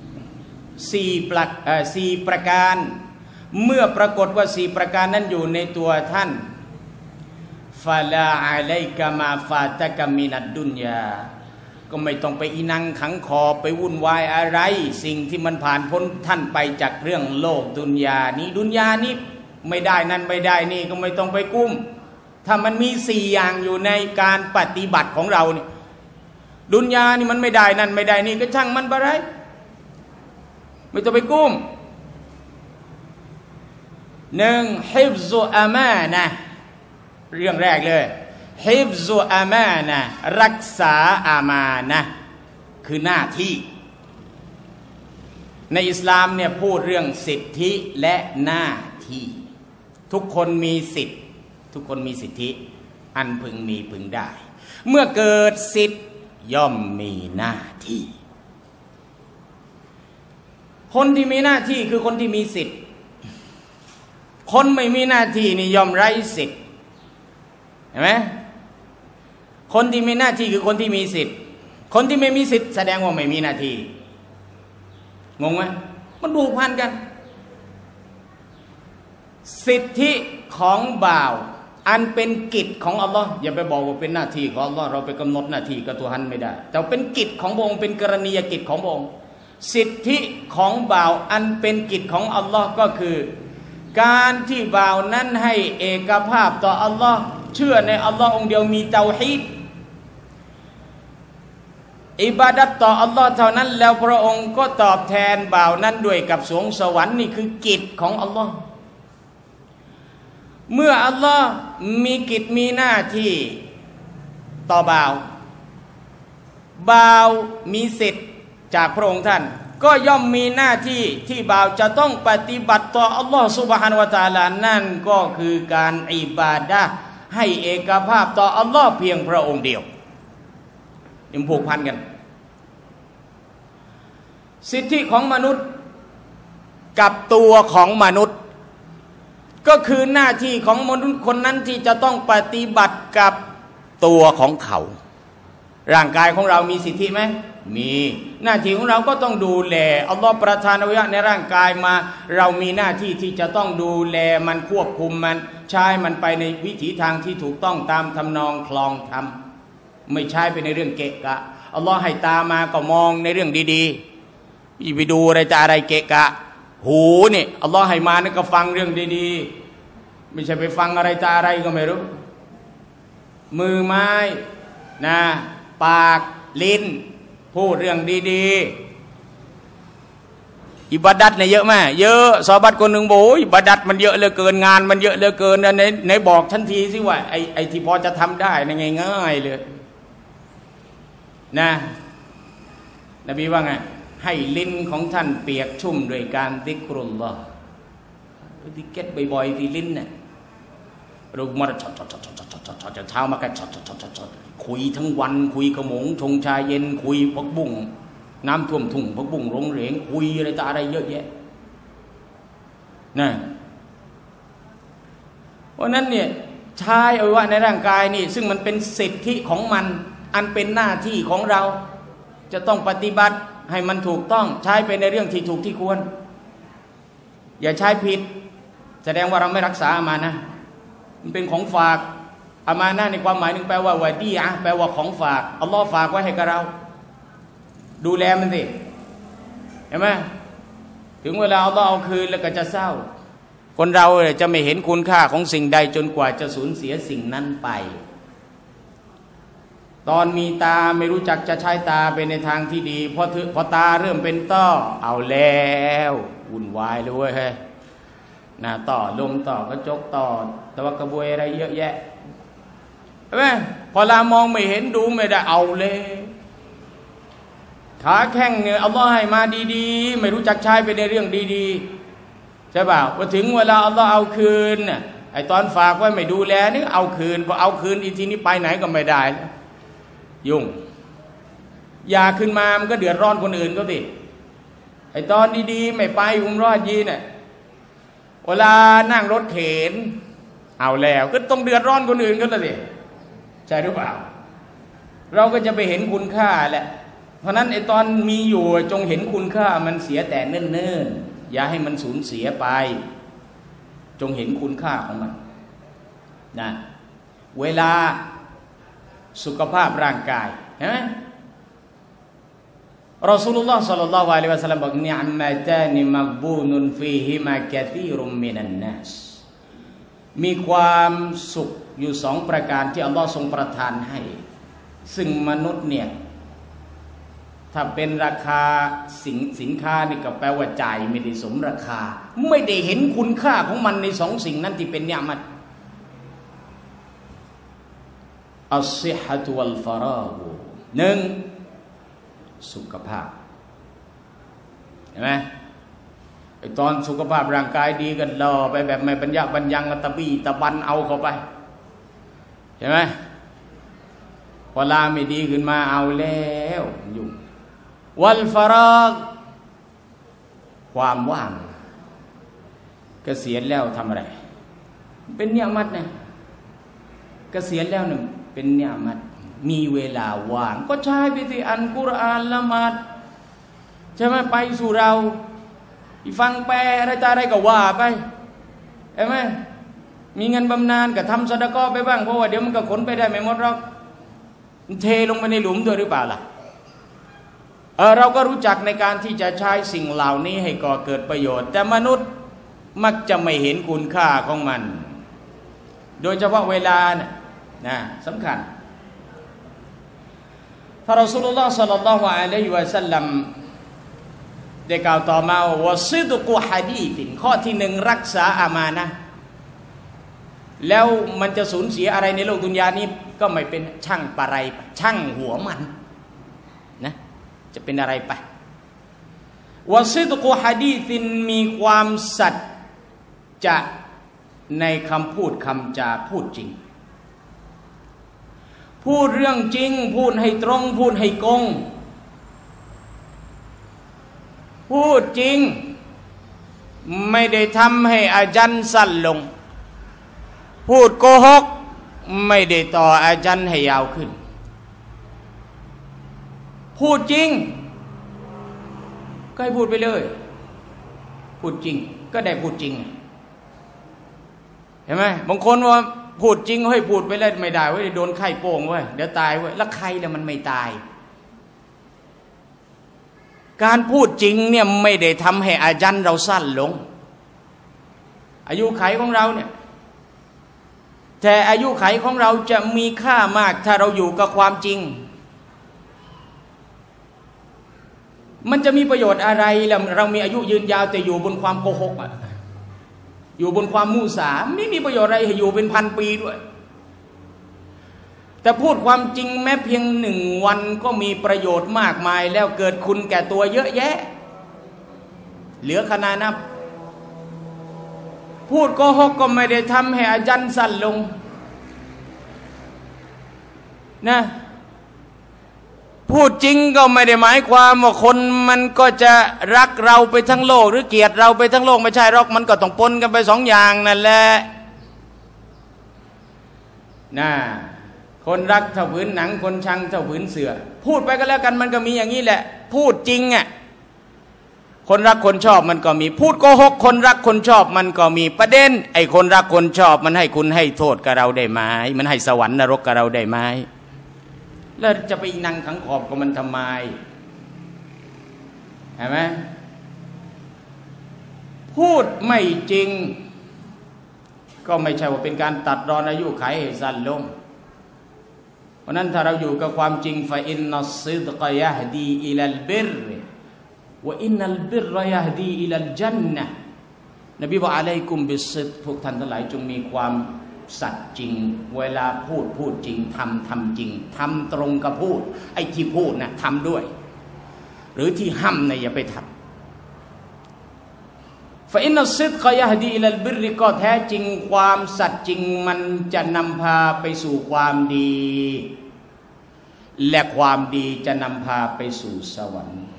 สี่ประการเมื่อปรากฏว่าสี่ประการนั้นอยู่ในตัวท่านฟาลาอะลัยกะมาฟาตะกะมินัดดุนยาก็ไม่ต้องไปอีนังขังคอไปวุ่นวายอะไรสิ่งที่มันผ่านพ้นท่านไปจากเรื่องโลกดุนยานี้ดุนยานี้ไม่ได้นั่นไม่ได้นี่ก็ไม่ต้องไปกุ้มถ้ามันมีสี่อย่างอยู่ในการปฏิบัติของเรานี่ดุนยานี่มันไม่ได้นั่นไม่ได้นี่ก็ช่างมันไปไรไม่ต้องไปกุ้มหนึ่งฮิฟซุอามานะเรื่องแรกเลยฮิฟซุอามานะรักษาอามานะคือหน้าที่ในอิสลามเนี่ยพูดเรื่องสิทธิและหน้าที่ทุกคนมีสิทธิทุกคนมีสิทธิอันพึงมีพึงได้เมื่อเกิดสิทธิย่อมมีหน้าที่คนที่มีหน้าที่คือคนที่มีสิทธิ์คนไม่มีหน้าที่นี่ย่อมไร้สิทธิ์เห็นไหมคนที่มีหน้าที่คือคนที่มีสิทธิ์คนที่ไม่มีสิทธิ์แสดงว่าไม่มีหน้าที่งงไหมมันผูกพันกันสิทธิของบ่าวอันเป็นกิจของอัลลอฮ์อย่าไปบอกว่าเป็นหน้าที่ของอัลลอฮ์เราไปกำหนดหน้าที่กับตัวท่านไม่ได้แต่เป็นกิจของพระองค์เป็นกรณียกิจของพระองค์สิทธิของบ่าวอันเป็นกิจของอัลลอฮ์ก็คือการที่บ่าวนั้นให้เอกภาพต่ออัลลอฮ์เชื่อในอัลลอฮ์องเดียวมีเตาฮีดอิบาดัตต่ออัลลอฮ์เท่านั้นแล้วพระองค์ก็ตอบแทนบ่าวนั้นด้วยกับสวงสวรรค์นี่คือกิจของอัลลอฮ์เมื่ออัลลอฮ์มีกิจมีหน้าที่ต่อบ่าวบ่าวมีสิทธิ์จากพระองค์ท่านก็ย่อมมีหน้าที่ที่บ่าวจะต้องปฏิบัติต่ออัลลอฮ์ซุบฮานะฮูวะตะอาลานั่นก็คือการอิบาดะห์ให้เอกภาพต่ออัลลอฮ์เพียงพระองค์เดียวยังผูกพันกันสิทธิของมนุษย์กับตัวของมนุษย์ก็คือหน้าที่ของมนุษย์คนนั้นที่จะต้องปฏิบัติกับตัวของเขาร่างกายของเรามีสิทธิไหมมีหน้าที่ของเราก็ต้องดูแลอัลลอฮฺประทานอวัยวะในร่างกายมาเรามีหน้าที่ที่จะต้องดูแลมันควบคุมมันใช้มันไปในวิถีทางที่ถูกต้องตามทำนองคลองธรรมไม่ใช้ไปในเรื่องเกะกะอัลลอฮฺให้ตามาก็มองในเรื่องดีๆอย่าไปดูอะไรจะอะไรเกะกะหูนี่อัลลอฮฺให้มานี่ก็ฟังเรื่องดีๆไม่ใช่ไปฟังอะไรจะอะไรก็ไม่รู้มือไม้นะปากลิ้นพูดเรื่องดีอิบาดัตเนี่ยเยอะไหมเยอะซอฮาบะห์คนหนึ่งบอกอิบาดัตมันเยอะเหลือเกินงานมันเยอะเหลือเกินไหนบอกทันทีสิว่าไอ้ที่พอจะทำได้ง่ายๆเลยนะนบีว่าไงให้ลิ้นของท่านเปียกชุ่มด้วยการซิกรุลลอฮ์ที่เก็ตบ่อยๆที่ลิ้นเนี่ยเรามาจะเช้ามากันคุยทั้งวันคุยขมงชงชาเย็นคุยพักบุ้งน้ำท่วมทุ่งพักบุ้งรงเหรงคุยอะไรต่ออะไรเยอะแยะนะเพราะนั้นเนี่ยใช้อวัยวะในร่างกายนี่ซึ่งมันเป็นสิทธิของมันอันเป็นหน้าที่ของเราจะต้องปฏิบัติให้มันถูกต้องใช้ไปในเรื่องที่ถูกที่ควรอย่าใช้ผิดแสดงว่าเราไม่รักษาอามานะห์มันเป็นของฝากอามานะห์ในความหมายหนึ่งแปลว่าวะดีอะห์แปลว่าของฝากอัลลอฮ์ฝากไว้ให้กับเราดูแลมันสิเห็นไหมถึงเวลาอัลลอฮ์เอาคืนแล้วก็จะเศร้าคนเราจะไม่เห็นคุณค่าของสิ่งใดจนกว่าจะสูญเสียสิ่งนั้นไปตอนมีตาไม่รู้จักจะใช้ตาไปในทางที่ดีพอตาเริ่มเป็นต้อเอาแล้ววุ่นวายเลยเว้ยนะต่อลมต่อกระจกต่อตะวักกระบวยอะไรเยอะแยะใช่ไหมพอลามองไม่เห็นดูไม่ได้เอาเลยขาแข้งเนี่ยอัลลอฮ์ให้มาดีๆไม่รู้จักใช้ไปในเรื่องดีๆใช่ป่ะพอถึงเวลาอัลลอฮ์เอาคืนเนี่ยไอตอนฝากไว้ไม่ดูแลนี่เอาคืนพอเอาคืนอีกทีนี้ไปไหนก็ไม่ได้ยุ่งอยากขึ้นมามันก็เดือดร้อนคนอื่นก็ดิไอตอนดีๆไม่ไปอุมเราะห์ยีเนี่ยเวลานั่งรถเข็นเอาแล้วก็ต้องเดือดร้อนคนอื่นก็ดิใช่หรือเปล่าเราก็จะไปเห็นคุณค่าแหละเพราะนั้นไอตอนมีอยู่จงเห็นคุณค่ามันเสียแต่เนิ่นๆอย่าให้มันสูญเสียไปจงเห็นคุณค่าของมันนะเวลาสุขภาพร่างกายเห็นไหมรอซูลุลลอฮ์ศ็อลลัลลอฮุอะลัยฮิวะซัลลัมบอกนิอ์มะตานิมักบูนุนฟีฮิมากะซีรุมมินันนัสมีความสุขอยู่สองประการที่อัลลอฮ์ทรงประทานให้ซึ่งมนุษย์เนี่ยถ้าเป็นราคาสินค้านี่ก็แปลว่าจ่ายไม่ได้สมราคาไม่ได้เห็นคุณค่าของมันในสองสิ่งนั้นที่เป็นนิอ์มัตอัศซิฮะตุวัลฟาราฆหนึ่งสุขภาพเห็นไหมไอตอนสุขภาพร่างกายดีกันรอไปแบบไม่บรรยะบรรยังตะบี้ตะบันเอาเข้าไปเห็นไหมพอลาไม่ดีขึ้นมาเอาแล้วยุ่งวัลฟาราฆความว่างเกษียณแล้วทำอะไรเป็นนิยมัตนะเกษียณแล้วหนึ่งเป็นนิยมัตมีเวลาว่างก็ใช้ไปสิอ่านกุรอานละหมาดใช่ไหมไปสู่เราฟังแปลอะไรต่ออะไรก็ว่าไปเห็นไหมมีเงินบำนาญก็ทำซะดะกอไปบ้างเพราะว่าเดี๋ยวมันก็ขนไปได้ไม่หมดหรอกเทลงไปในหลุมด้วยหรือเปล่าล่ะเราก็รู้จักในการที่จะใช้สิ่งเหล่านี้ให้ก่อเกิดประโยชน์แต่มนุษย์มักจะไม่เห็นคุณค่าของมันโดยเฉพาะเวลานะสำคัญท่านรอซูลุลลอฮ์ ศ็อลลัลลอฮุอะลัยฮิวะซัลลัมได้กล่าวต่อมาวะซิดกุฮะดีษข้อที่หนึ่งรักษาอามานะห์แล้วมันจะสูญเสียอะไรในโลกดุนยานี้ก็ไม่เป็นช่างปะไรช่างหัวมันนะจะเป็นอะไรไปวะซิดกุฮะดีษมีความสัตย์จะในคำพูดคำจาพูดจริงพูดเรื่องจริงพูดให้ตรงพูดให้กงพูดจริงไม่ได้ทำให้อาจันสั้นลงพูดโกหกไม่ได้ต่ออาจันให้ยาวขึ้นพูดจริงก็ให้พูดไปเลยพูดจริงก็ได้พูดจริงเห็นไหมบางคนว่าพูดจริงเฮ้ยพูดไปแล้วไม่ได้เว้ยโดนไข้โป่งเว้ยเดี๋ยวตายเว้ยแล้วใครแล้วมันไม่ตายการพูดจริงเนี่ยไม่ได้ทำให้อาจันเราสั้นลงอายุไขของเราเนี่ยแต่อายุไขของเราจะมีค่ามากถ้าเราอยู่กับความจริงมันจะมีประโยชน์อะไรล่ะเรามีอายุยืนยาวแต่อยู่บนความโกหกอ่ะอยู่บนความมุสาไม่มีประโยชน์อะไรให้อยู่เป็นพันปีด้วยแต่พูดความจริงแม้เพียง1 วันก็มีประโยชน์มากมายแล้วเกิดคุณแก่ตัวเยอะแยะเหลือขนานับพูดโกหกก็ไม่ได้ทำให้อาจารย์สั้นลงนะพูดจริงก็ไม่ได้หมายความว่าคนมันก็จะรักเราไปทั้งโลกหรือเกลียดเราไปทั้งโลกไม่ใช่หรอกมันก็ต้องปนกันไป2 อย่างนั่นแหละนะคนรักเท่าผืนหนังคนชังเท่าผืนเสือพูดไปก็แล้วกันมันก็มีอย่างนี้แหละพูดจริงอ่ะคนรักคนชอบมันก็มีพูดโกหกคนรักคนชอบมันก็มีประเด็นไอ้คนรักคนชอบมันให้คุณให้โทษกับเราได้ไหมมันให้สวรรค์นรกกับเราได้ไหมแล้วจะไปนั่งขังขอบกับมันทำไมเห็นไหมพูดไม่จริงก็ไม่ใช่ว่าเป็นการตัดรอนอายุขัยให้สั้นลงเพราะนั้นถ้าเราอยู่กับความจริงฟะอินนัสซิดกะยะฮดีอิลัลบิรวะอินนัลบิรยะฮดีอิลัลญันนะห์นบีบอกอะลัยกุมบิสซิดพวกท่านทั้งหลายจงมีความสัตย์จริงเวลาพูดจริงทำจริงทำตรงกับพูดไอ้ที่พูดนะทำด้วยหรือที่ห้ำเนี่ยอย่าไปทำฟะอินนัสซิดกะยะฮดีอิลัลบิรก็แท้จริงความสัตย์จริงมันจะนำพาไปสู่ความดีและความดีจะนำพาไปสู่สวรรค์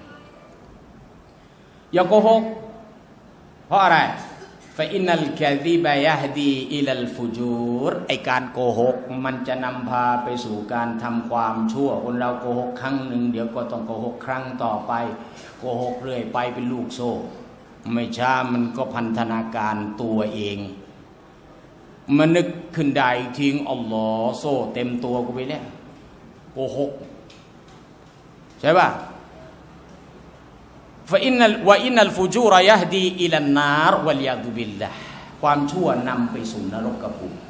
อย่าโกหกเพราะอะไรฟะอินนัลกะซิบะยะฮดีอิลัลฟุจูรไอ้การโกหกมันจะนำพาไปสู่การทำความชั่วคนเราโกหกครั้งหนึ่งเดี๋ยวก็ต้องโกหกครั้งต่อไปโกหกเรื่อยไปเป็นลูกโซ่ไม่ช้ามันก็พันธนาการตัวเองมันนึกขึ้นได้ทิ้งอัลลอฮ์โซ่เต็มตัวกูไปแล้วโกหกใช่ป่ะฟะอินนัลฟุจูรยะฮดีอิลันนารวัลยาดุบิลลาห์ความชั่วนำไปสู่นรกกับผม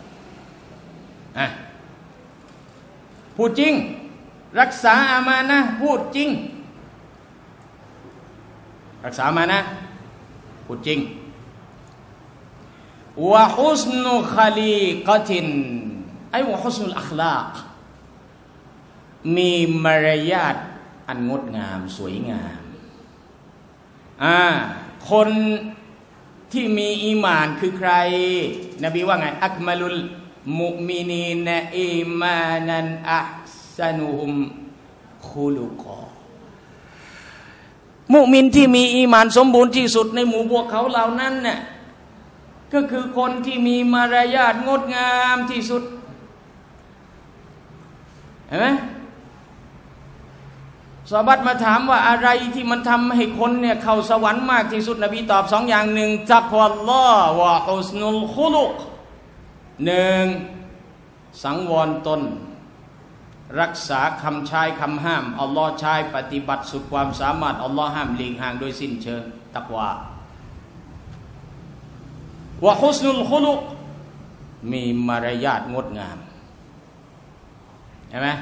พูดจริงรักษาอามานะห์พูดจริงรักษาอามานะห์พูดจริงวะฮุสนุคอลีกะตินไอ้วะฮุสนุลอัคลากมีมารยาทอันงดงามสวยงามคนที่มีอีหม่านคือใครนบีว่าไงอักมัลุลมุมินีนอีมานันอัห์ซานุฮุมคุลุกอมุมินที่มีอีหม่านสมบูรณ์ที่สุดในหมู่พวกเขาเหล่านั้นน่ะก็คือคนที่มีมารยาทงดงามที่สุดเห็นไหมซอฮาบะห์มาถามว่าอะไรที่มันทำให้คนเนี่ยเข้าสวรรค์มากที่สุดนบีตอบ2 อย่าง1ตักวัลลอฮ์วะฮุสนุลคุลุก1สังวรตนรักษาคำใช้คำห้ามอัลลอฮ์ใช้ปฏิบัติสุดความสามารถอัลลอฮ์ห้ามหลีกห่างโดยสิ้นเชิงตักวาวะฮุสนุลคุลุกมีมารยาทงดงามเห็นไหม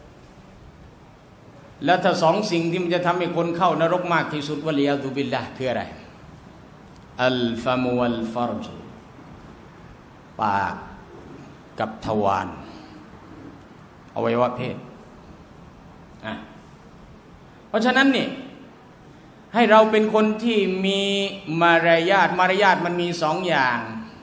แล้วถ้า2 สิ่งที่มันจะทำให้คนเข้านรกมากที่สุดวะลิยาซุบิลลาห์คืออะไรอัลฟามุวัลฟัรจปากกับทวารอวัยวะเพศเพราะฉะนั้นนี่ให้เราเป็นคนที่มีมารยาทมันมี2 อย่าง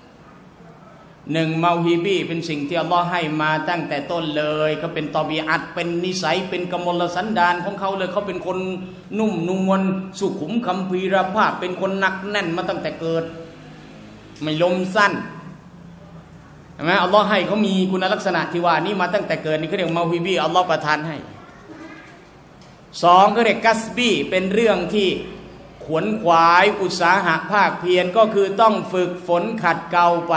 1เมาฮิบีเป็นสิ่งที่อัลลอฮ์ให้มาตั้งแต่ต้นเลยเขาเป็นตอบีอัตเป็นนิสัยเป็นกมลสันดานของเขาเลยเขาเป็นคนนุ่มนวลสุขุมคัมภีรภาพเป็นคนหนักแน่นมาตั้งแต่เกิดไม่ลมสั้นเห็นไหมอัลลอฮ์ให้เขามีคุณลักษณะที่ว่านี้มาตั้งแต่เกิดนี่เขาเรียกเมาฮิบีอัลลอฮ์ประทานให้2ก็เรียกกัสบีเป็นเรื่องที่ขวนขวายอุตสาหะภาคเพียรก็คือต้องฝึกฝนขัดเกลาไป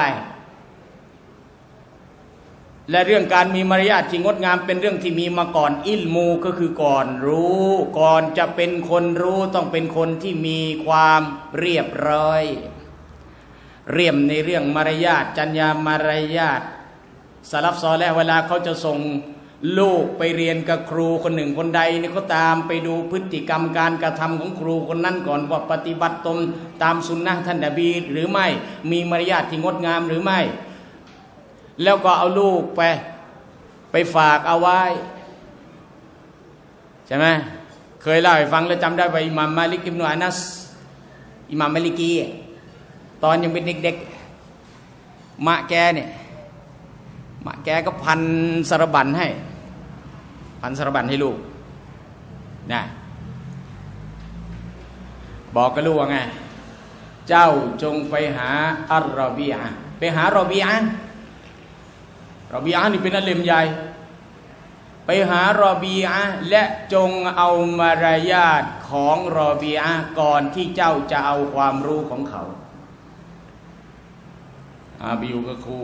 และเรื่องการมีมารยาทที่งดงามเป็นเรื่องที่มีมาก่อนอิลมูก็คือก่อนรู้ก่อนจะเป็นคนรู้ต้องเป็นคนที่มีความเรียบร้อยเรียมในเรื่องมารยาทจรรยามารยาทสลับซอและเวลาเขาจะส่งลูกไปเรียนกับครูคนหนึ่งคนใดนี่ก็ตามไปดูพฤติกรรมการกระทำของครูคนนั้นก่อนว่าปฏิบัติตนตามสุนนะท่านนบีหรือไม่มีมารยาทที่งดงามหรือไม่แล้วก็เอาลูกไปฝากเอาไว้ใช่ไหมเคยเล่าให้ฟังแล้วจำได้ว่าอิหม่ามมาลิกอิบนุอานัสอิหม่ามมาลิกีตอนยังเป็นเด็กๆมะแกก็พันสารบัญให้ลูกนะบอกกับลูกว่าไงเจ้าจงไปหาอัลรอบีอะห์ไปหารอบีอะห์นี่เป็นอัลเลมใหญ่ไปหารอบีอะห์และจงเอามารยาทของรอบีอะห์ก่อนที่เจ้าจะเอาความรู้ของเขาไปอยู่กับครู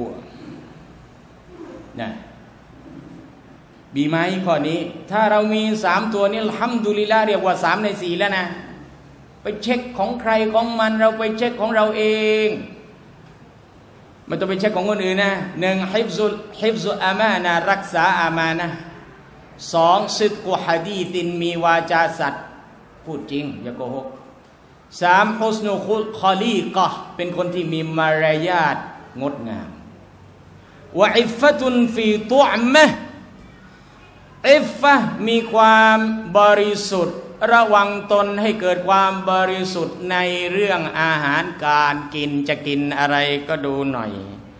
นะบีไหมข้อนี้ถ้าเรามี3ตัวนี้อัลฮัมดุลิลละห์เรียกว่า3 ใน 4แล้วนะไปเช็คของใครของมันเราไปเช็คของเราเองไม่ต้องไปเช็คของคนอื่นนะ1ฮิฟซุอามานะรักษาอามานะ2ซิดกุฮะดีษมีวาจาสัตย์พูดจริงอย่าโกหก3ฮุสนุคอลีกะห์เป็นคนที่มีมารยาทงดงามวะอิฟฟะตุนฟีตุอมะห์อิฟฟะห์มีความบริสุทธิ์ระวังตนให้เกิดความบริสุทธิ์ในเรื่องอาหารการกินจะกินอะไรก็ดูหน่อย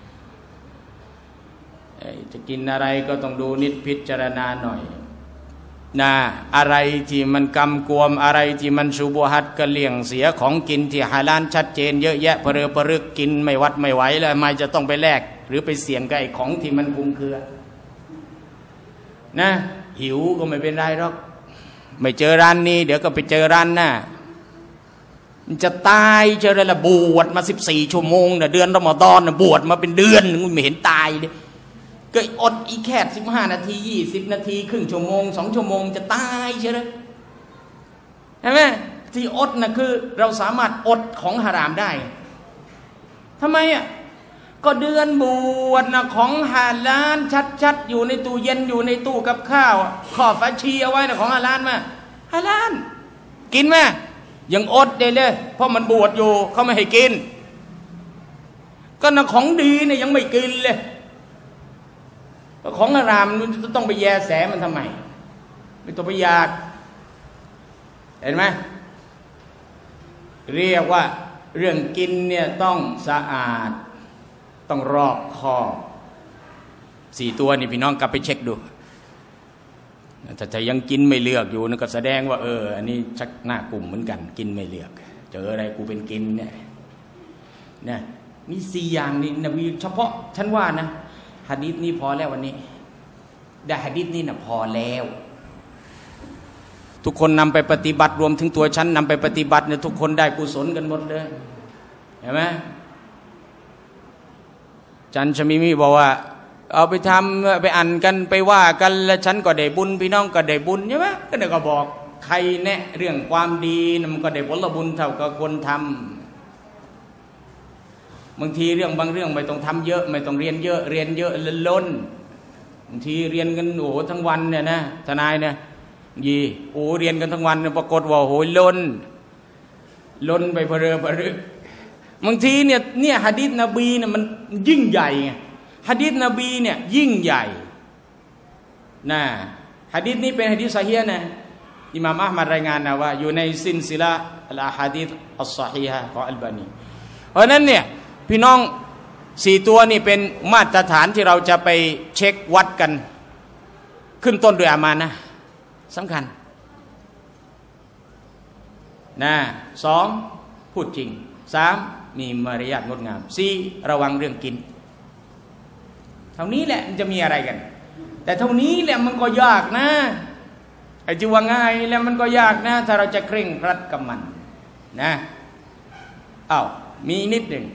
จะกินอะไรก็ต้องดูนิดพิจารณาหน่อยนะอะไรที่มันกำกวมอะไรที่มันชุบฮัดก็เลี่ยงเสียของกินที่ฮาลาลชัดเจนเยอะแยะเพลือปรึกกินไม่วัดไม่ไหวแล้วไม่จะต้องไปแลกหรือไปเสี่ยงกับไอ้ของที่มันคุมเครือนะหิวก็ไม่เป็นไรหรอกไม่เจอร้านนี้เดี๋ยวก็ไปเจอร้านหน้ามันจะตายเจออะไรล่ะบวชมา14 ชั่วโมงเนี่ยเดือนรอมฎอนบวชมาเป็นเดือนไม่เห็นตายเลยก็อดอีแค่15 นาที20 นาทีครึ่งชั่วโมง2 ชั่วโมงจะตายเชียวเลยใช่ไหมที่อดนะคือเราสามารถอดของฮารามได้ทำไมอ่ะก็เดือนบวชนะของฮาลาลชัดๆอยู่ในตู้เย็นอยู่ในตู้กับข้าวขอฟ้าชีเอาไว้นะของฮาลาลมาฮาลาลกินไหมยังอดได้เลยเพราะมันบวชอยู่เขาไม่ให้กินก็นะของดีเนี่ยยังไม่กินเลยของฮารามมันต้องไปแยแสมันทำไมไม่ต้องไปอยากเห็นไหมเรียกว่าเรื่องกินเนี่ยต้องสะอาดต้องรอบคอบ4 ตัวนี่พี่น้องกลับไปเช็คดูถ้ายังกินไม่เลือกอยู่นั่นก็แสดงว่าอันนี้ชักหน้ากลุ่มเหมือนกันกินไม่เลือกเจออะไรกูเป็นกินเนี่ยนี่4 อย่างนี่นบีเฉพาะฉันว่านะหะดีษนี้พอแล้ววันนี้ได้หะดีษนี้นะพอแล้วทุกคนนำไปปฏิบัติรวมถึงตัวฉันนำไปปฏิบัติเนี่ยทุกคนได้กุศลกันหมดเลยเห็นไหมจันชมีมีบอกว่าเอาไปทำไปอ่านกันไปว่ากันแล้วฉันก็ได้บุญพี่น้องก็ได้บุญใช่ไหมก็เดี๋ยวก็บอกใครแนะเรื่องความดีมันก็ได้ผลบุญเท่ากับคนทำบางทีบางเรื่องไม่ต้องทำเยอะไม่ต้องเรียนเยอะเรียนเยอะล้นบางทีเรียนกันทั้งวันเนี่ยนะทนายเนี่ยเรียนกันทั้งวันปรากฏว่าล้นไปเพลิดบางทีเนี่ยหะดีษนบีเนี่ยมันยิ่งใหญ่ไงหะดีษนบีเนี่ยยิ่งใหญ่นะหะดีษนี้เป็นหะดีษซอฮีฮ์นะอิหม่ามอะห์มัดรายงานนะว่าอยู่ในซิลซิละห์อัลอะฮาดีษอัศศอฮีฮะของอัลบานีเพราะนั้นเนี่ยพี่น้อง4 ตัวนี่เป็นมาตรฐานที่เราจะไปเช็ควัดกันขึ้นต้นด้วยอามานะห์สำคัญนะ2พูดจริง3มีมารยาทงดงาม4ระวังเรื่องกินเท่านี้แหละมันจะมีอะไรกันแต่เท่านี้แหละมันก็ยากนะไอ้ที่ว่าง่ายนี่แหละมันก็ยากนะถ้าเราจะเคร่งครัดกับมันนะมีนิดหนึ่ง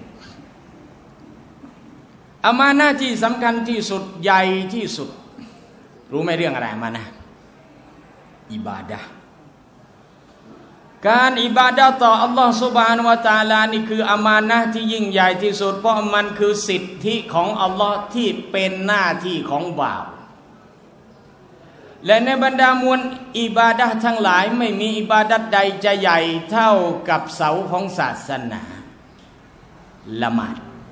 อามานะห์ที่สำคัญที่สุดใหญ่ที่สุดรู้ไหมเรื่องอะไรอามานะห์อิบาดะห์การอิบาดะห์ต่ออัลลอฮฺซุบฮานะฮูวะตะอาลานี่คืออามานะห์ที่ยิ่งใหญ่ที่สุดเพราะมันคือสิทธิของอัลลอฮ์ที่เป็นหน้าที่ของบ่าวและในบรรดามวลอิบาดะห์ทั้งหลายไม่มีอิบาดะห์ใดจะใหญ่เท่ากับเสาของศาสนาละหมาด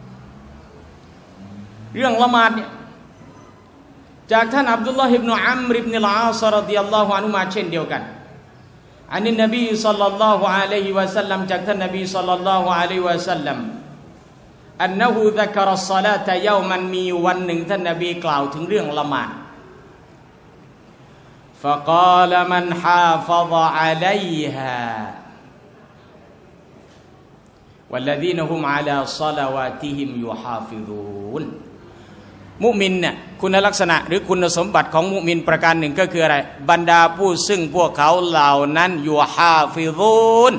เรื่องละหมาดเนี่ยจากท่านอับดุลลอฮ์อิบนุอัมรอิบนุลอาศรฎิยัลลอฮุอันฮุมาเช่นเดียวกันอันนี้นบีศ็อลลัลลอฮุอะลัยฮิวะซัลลัมจากท่านนบีศ็อลลัลลอฮุอะลัยฮิวะซัลลัมอันนะฮูซะกะรัศศอลาตะยอมันมีวันหนึ่งท่านนบีกล่าวถึงเรื่องละหมาดفقال من حافظ عليها والذين هم على صلواتهم يحافظون มุมินเนี่ยคุณลักษณะหรือคุณสมบัติของมุมินประการหนึ่งก็คืออะไรบรรดาผู้ซึ่งพวกเขาเหล่านั้นยูฮาฟิซูน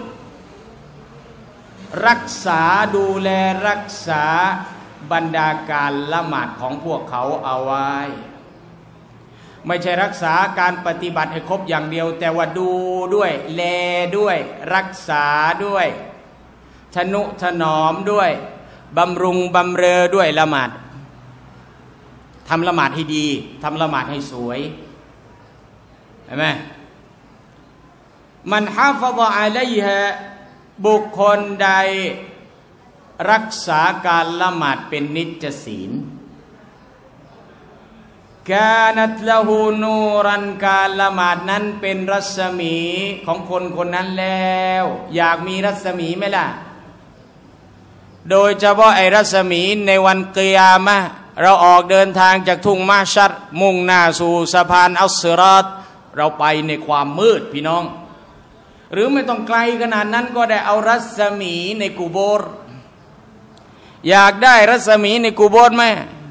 รักษาดูแลรักษาบรรดาการละหมาดของพวกเขาเอาไว้ไม่ใช่รักษาการปฏิบัติให้ครบอย่างเดียวแต่ว่าดูด้วยแลด้วยรักษาด้วยทนุถนอมด้วยบำรุงบำเรอด้วยละหมาดทำละหมาดให้ดีทำละหมาดให้สวยเห็นไหมมันฮาฟะฎออะลัยฮาบุคคลใดรักษาการละหมาดเป็นนิจศีลกานัตละหูนูรันการละหมาดนั้นเป็นรัศมีของคนคนนั้นแล้วอยากมีรัศมีไหมล่ะโดยเฉพาะไอ้รัศมีในวันกิยามะห์เราออกเดินทางจากทุ่งมะชัรมุ่งหน้าสู่สะพานอัสซิรอตเราไปในความมืดพี่น้องหรือไม่ต้องไกลขนาดนั้นก็ได้เอารัศมีในกุโบร์อยากได้รัศมีในกุโบร์ไหม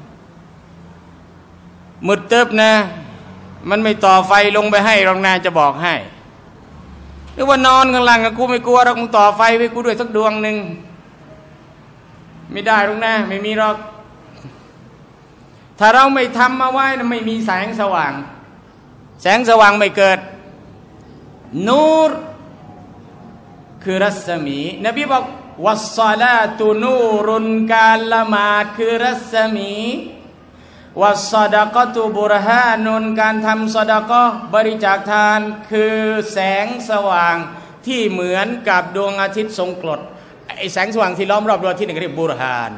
มืดตึ๊บนะมันไม่ต่อไฟลงไปให้หรอกนะจะบอกให้หรือว่านอนข้างล่างกูไม่กลัวหรอกมึงต่อไฟไปกูด้วยสักดวงหนึ่งไม่ได้หรอกนะไม่มีหรอกถ้าเราไม่ทำมาไว้นะไม่มีแสงสว่างแสงสว่างไม่เกิดนูรคือรัศมีนบีบอกวัสศอลาตุนูรุนการละหมาดคือรัศมีวัสซอดะกะตุบุรฮานุนการทำซอดะกะห์บริจาคทานคือแสงสว่างที่เหมือนกับดวงอาทิตย์ทรงกรดไอแสงสว่างที่ล้อมรอบดวงอาทิตย์นี่เรียกบุรฮาน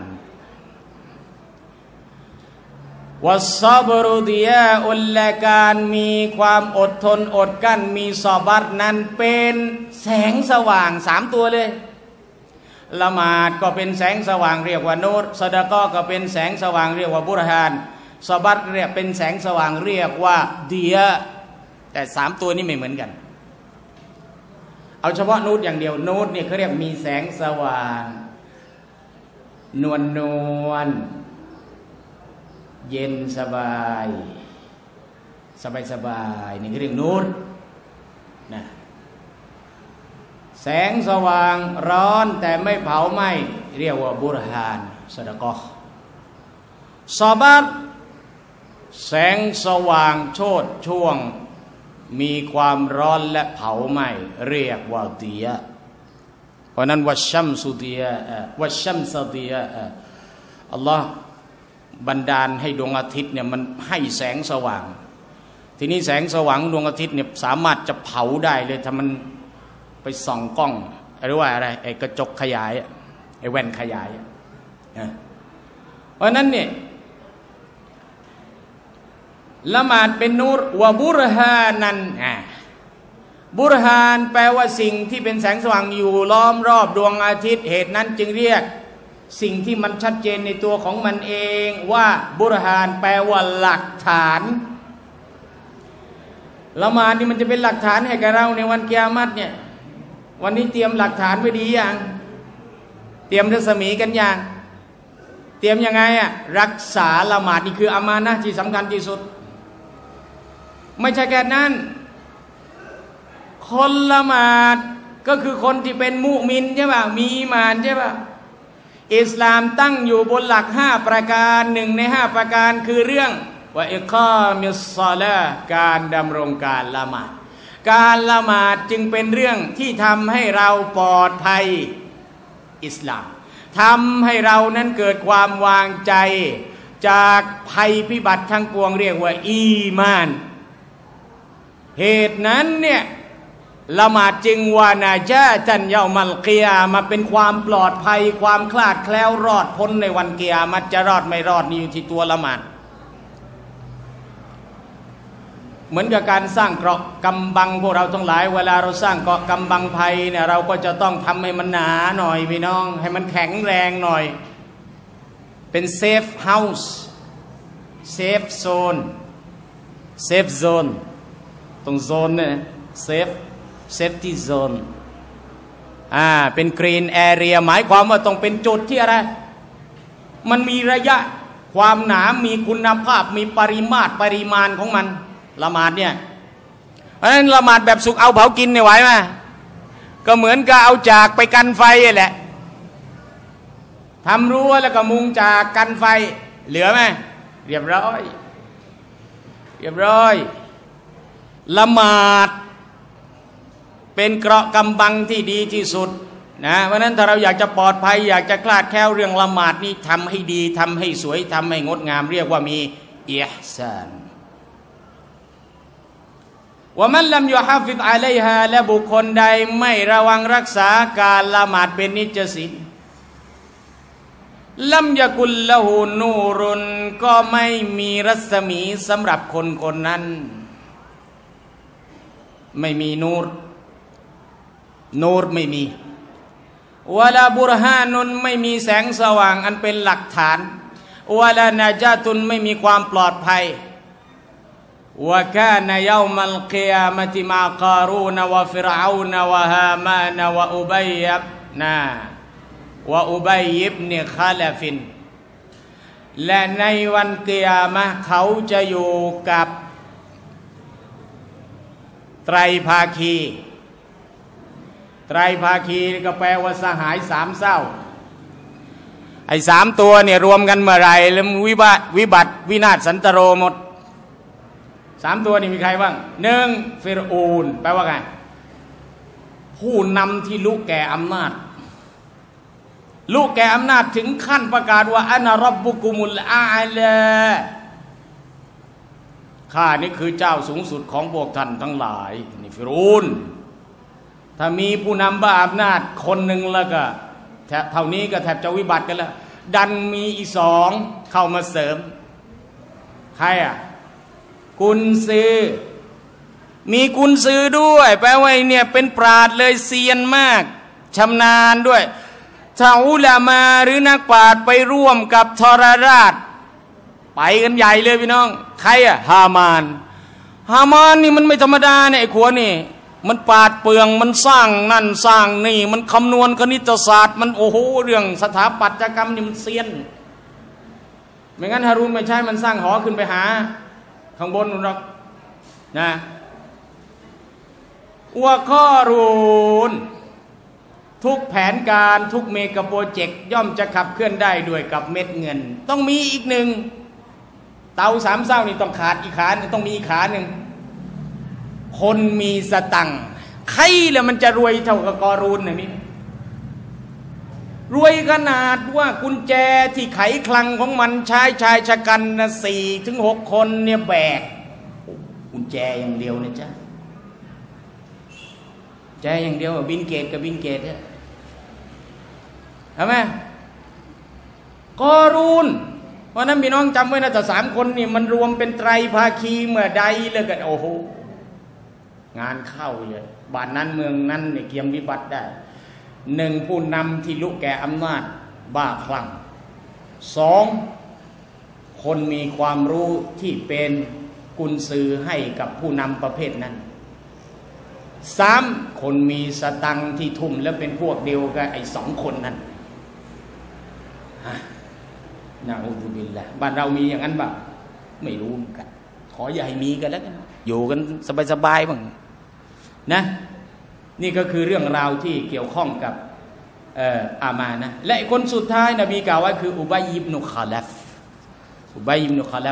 วัสซอบรุดิยาอุลละการมีความอดทนอดกั้นมีซอบัตนั้นเป็นแสงสว่าง3ตัวเลยละหมาดก็เป็นแสงสว่างเรียกว่านูรซอดะกะห์ก็เป็นแสงสว่างเรียกว่าบุรฮานซอบัตเรียกเป็นแสงสว่างเรียกว่าเดียแต่3ตัวนี้ไม่เหมือนกันเอาเฉพาะนูรอย่างเดียวนูรเนี่ยเขาเรียกมีแสงสว่างนวลเย็นสบายนี่คือเรื่องนูรนะแสงสว่างร้อนแต่ไม่เผาไหม้เรียกว่าบุรฮานซอดะกะห์ซอบัตแสงสว่างโชติช่วงมีความร้อนและเผาไหม้เรียกว่าเดียเพราะนั้นวัชชัมสุเดียวัชชัมซะเดียอัลลอฮ์บันดาลให้ดวงอาทิตย์เนี่ยมันให้แสงสว่างทีนี้แสงสว่างดวงอาทิตย์เนี่ยสามารถจะเผาได้เลยถ้ามันไปส่องกล้องหรือว่าอะไรไอ้กระจกขยายไอ้แว่นขยายเพราะนั้นเนี่ยละหมาดเป็นนูรวะบุรฮานันบุรฮานแปลว่าสิ่งที่เป็นแสงสว่างอยู่ล้อมรอบดวงอาทิตย์เหตุนั้นจึงเรียกสิ่งที่มันชัดเจนในตัวของมันเองว่าบุรฮานแปลว่าหลักฐานละหมาดนี่มันจะเป็นหลักฐานให้กับเราในวันกิยามัตเนี่ยวันนี้เตรียมหลักฐานไว้ดียังเตรียมรัศมีกันยังเตรียมยังไงรักษาละหมาดนี่คืออามานะห์ที่สำคัญที่สุดไม่ใช่แค่นั้นคนละหมาดก็คือคนที่เป็นมุมินใช่ป่ะมีอีหม่านใช่ป่ะอิสลามตั้งอยู่บนหลัก5ประการ1ใน5ประการคือเรื่องว่าอิกามิสศอลาห์การดำรงการละหมาดการละหมาดจึงเป็นเรื่องที่ทำให้เราปลอดภัยอิสลามทำให้เรานั้นเกิดความวางใจจากภัยพิบัติทั้งปวงเรียกว่าอีมานเหตุนั้นเนี่ยละหมาดจึงวานาญาตันเยามัลกิยามะเป็นความปลอดภัยความคลาดแคล้วรอดพ้นในวันกิยามะห์จะรอดไม่รอดนี่อยู่ที่ตัวละหมาดเหมือนกับการสร้างเกราะกำบังพวกเราทั้งหลายเวลาเราสร้างเกราะกำบังภัยเนี่ยเราก็จะต้องทำให้มันหนาหน่อยพี่น้องให้มันแข็งแรงหน่อยเป็นเซฟเฮาส์เซฟโซนเซฟโซนตรงโซนเนี่ยเซฟตี้โซนเป็นกรีนแอเรียหมายความว่าต้องเป็นจุดที่อะไรมันมีระยะความหนามีคุณภาพมีปริมาณของมันละหมาดเนี่ยเพราะฉะนั้นละหมาดแบบสุกเอาเผากินเนี่ยไหวไหมก็เหมือนกับเอาจากไปกันไฟแหละทำรั้วแล้วก็มุงจากกันไฟเหลือไหมเรียบร้อยละหมาดเป็นเกราะกำบังที่ดีที่สุดนะเพราะนั้นถ้าเราอยากจะปลอดภัยอยากจะคลาดแคล้วเรื่องละหมาดนี่ทำให้ดีทำให้สวยทำให้งดงามเรียกว่ามีอิห์ซานว่ามันลัมยุฮาฟิฎอะลัยฮาและบุคคลใดไม่ระวังรักษาการละหมาดเป็นนิจศีลลัมยะกุลละหูนูรุนก็ไม่มีรัศมีสำหรับคนคนนั้นไม่มีนูรไม่มีวะลาบุรฮานุนไม่มีแสงสว่างอันเป็นหลักฐานวะลานาญาตุนไม่มีความปลอดภัยวะกานะยอมัลกิยามะติมาการูนวะฟิรเอานวะฮามานวะอุบัยอิบเนคาลฟินและในวันกิยามะห์เขาจะอยู่กับไตรภาคีก็แปลว่าสหายสามเศร้าไอ้สามตัวเนี่ยรวมกันเมื่อไรแล้ววิบัติวินาศสันตโรหมดสามตัวนี่มีใครบ้างหนึ่งฟิรอูนแปลว่าไงผู้นำที่รู้แก่อำนาจถึงขั้นประกาศว่าอะนะร็อบบุกุมุลอาลาข้านี่คือเจ้าสูงสุดของพวกท่านทั้งหลายนี่ฟิรอูนถ้ามีผู้นำบ้าอำนาจคนหนึ่งแล้วก็เท่านี้ก็แทบจะวิบัติกันแล้วดันมีอีกสองเข้ามาเสริมใครกุนซือมีกุนซือด้วยแปลว่าเนี่ยเป็นปราชญ์เลยเซียนมากชำนาญด้วยถ้าอุลามาหรือนักปราชญ์ไปร่วมกับทรราชไปกันใหญ่เลยพี่น้องใครฮามานนี่มันไม่ธรรมดาเนี่ยไอ้ขวนี่มันปราดเปลืองมันสร้างนั่นสร้างนี่มันคำนวณคณิตศาสตร์มันโอ้โหเรื่องสถาปัตยกรรมนี่มันเซียนไม่งั้นฮารูนไม่ใช่มันสร้างหอขึ้นไปหาข้างบนหรอกนะวะข้อรูนทุกแผนการทุกเมกะโปรเจกต์ย่อมจะขับเคลื่อนได้ด้วยกับเม็ดเงินต้องมีอีกหนึ่งเตาสามเศร้านี่ต้องขาดอีกขาต้องมีอีกขาหนึ่งคนมีสตังค์ใครแล้วมันจะรวยเท่ากับกอรูนเนี่ยนี่รวยขนาดว่ากุญแจที่ไขคลังของมันใช้ชายชะกันนะ4 ถึง 6 คนเนี่ยแบกกุญแจอย่างเดียวนะจ๊ะแจอย่างเดียวบินเกตกับบินเกตเนี่ยใช่ไหมกอรูนเพราะนั้นพี่น้องจำไว้นะแต่3 คนนี่มันรวมเป็นไตรภาคีเมื่อใดเลยกันโอ้โหงานเข้าเลยบ้านนั้นเมืองนั้นเนี่ยเกียมวิบัติได้1ผู้นำที่รู้แก่อำนาจบ้าคลั่ง2คนมีความรู้ที่เป็นกุญสือให้กับผู้นำประเภทนั้น3คนมีสตังค์ที่ทุ่มแล้วเป็นพวกเดียวกับไอ้2 คนนั้นนะอูซุบิลละบ้านเรามีอย่างนั้นบ้างไม่รู้กันขออย่าให้มีกันแล้วกันอยู่กันสบายๆบ้างนะนี่ก็คือเรื่องราวที่เกี่ยวข้องกับอามานะและคนสุดท้ายนบีกล่าวว่าคืออุบัยอิบนุคอลัฟนะอุบัยอิบนุคอ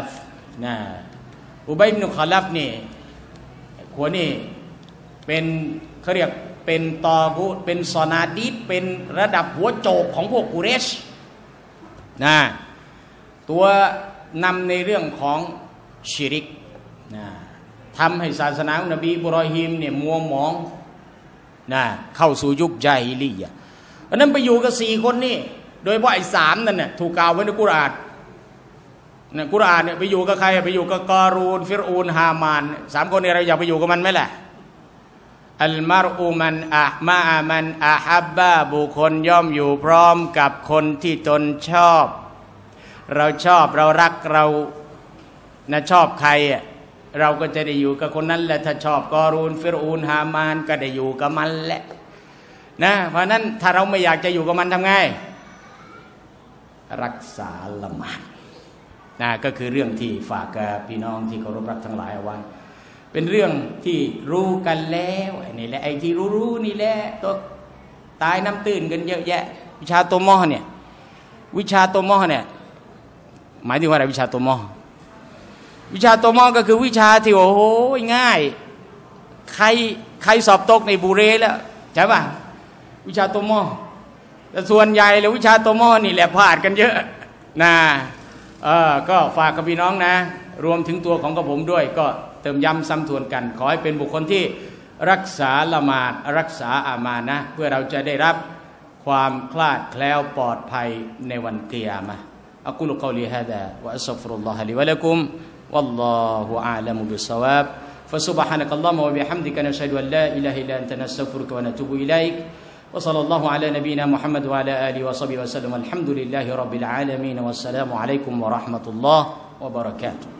ลัฟนี่คนนี้เป็นเขาเรียกเป็นตอกุเป็นซอนาดิดเป็นระดับหัวโจกของพวกกุเรชนะตัวนำในเรื่องของชิริกนะททำให้ศาสนาของนบีอิบรอฮีมเนี่ยมัวหมองนะเข้าสู่ยุคญาฮิลียะห์เพราะนั้นไปอยู่กับ4 คนนี่โดยเฉพาะไอ้3นั่นน่ะถูกกล่าวไว้ในกุรอานนะกุรอานเนี่ยไปอยู่กับใครไปอยู่กับกอรูนฟิรอูนฮามาน3 คนนี้เราอยากไปอยู่กับมันไหมล่ะอัลมาร์อุมันมามันอาฮับบะบุคคลย่อมอยู่พร้อมกับคนที่ตนชอบเราชอบเรารักเรานะชอบใครเราก็จะได้อยู่กับคนนั้นแหละถ้าชอบกอรูนฟิรอูนฮามานก็ได้อยู่กับมันแหละนะเพราะนั้นถ้าเราไม่อยากจะอยู่กับมันทำไงรักษาละหมาดนะก็คือเรื่องที่ฝากกับพี่น้องที่เคารพรักทั้งหลายเอาไว้เป็นเรื่องที่รู้กันแล้วนี่แหละไอ้ที่รู้นี่แหละตัวตายน้ำตื้นกันเยอะแยะวิชาตัวมอเนี่ยวิชาตัวมอเนี่ยหมายถึงว่าอะไรวิชาตัวมอวิชาตัวมอก็คือวิชาที่โอ้โหง่ายใครสอบตกในบุเรแล้วใช่ป่ะวิชาตัวมอแต่ส่วนใหญ่แล้ววิชาตัวมอนี่แหละพลาดกันเยอะนะก็ฝากกับพี่น้องนะรวมถึงตัวของกระผมด้วยก็เติมย้ำซ้ำทวนกันขอให้เป็นบุคคลที่รักษาละหมาดรักษาอามานะห์เพื่อเราจะได้รับความคลาดแคล้วปลอดภัยในวันกิยามะฮ์อะกูลุกอลีฮาซาวะอัสตัฆฟิรุลลอฮะลิวะละกุมวัลลอฮุอาลัมุบิศศวาบفسبحانك اللهم وبحمدك نشهد أن لا إله إلا أنت نستغفرك ونتوب إليك وصلى الله على نبينا محمد وعلى آله وصحبه وسلم الحمد لله رب العالمين والسلام عليكم ورحمة الله وبركاته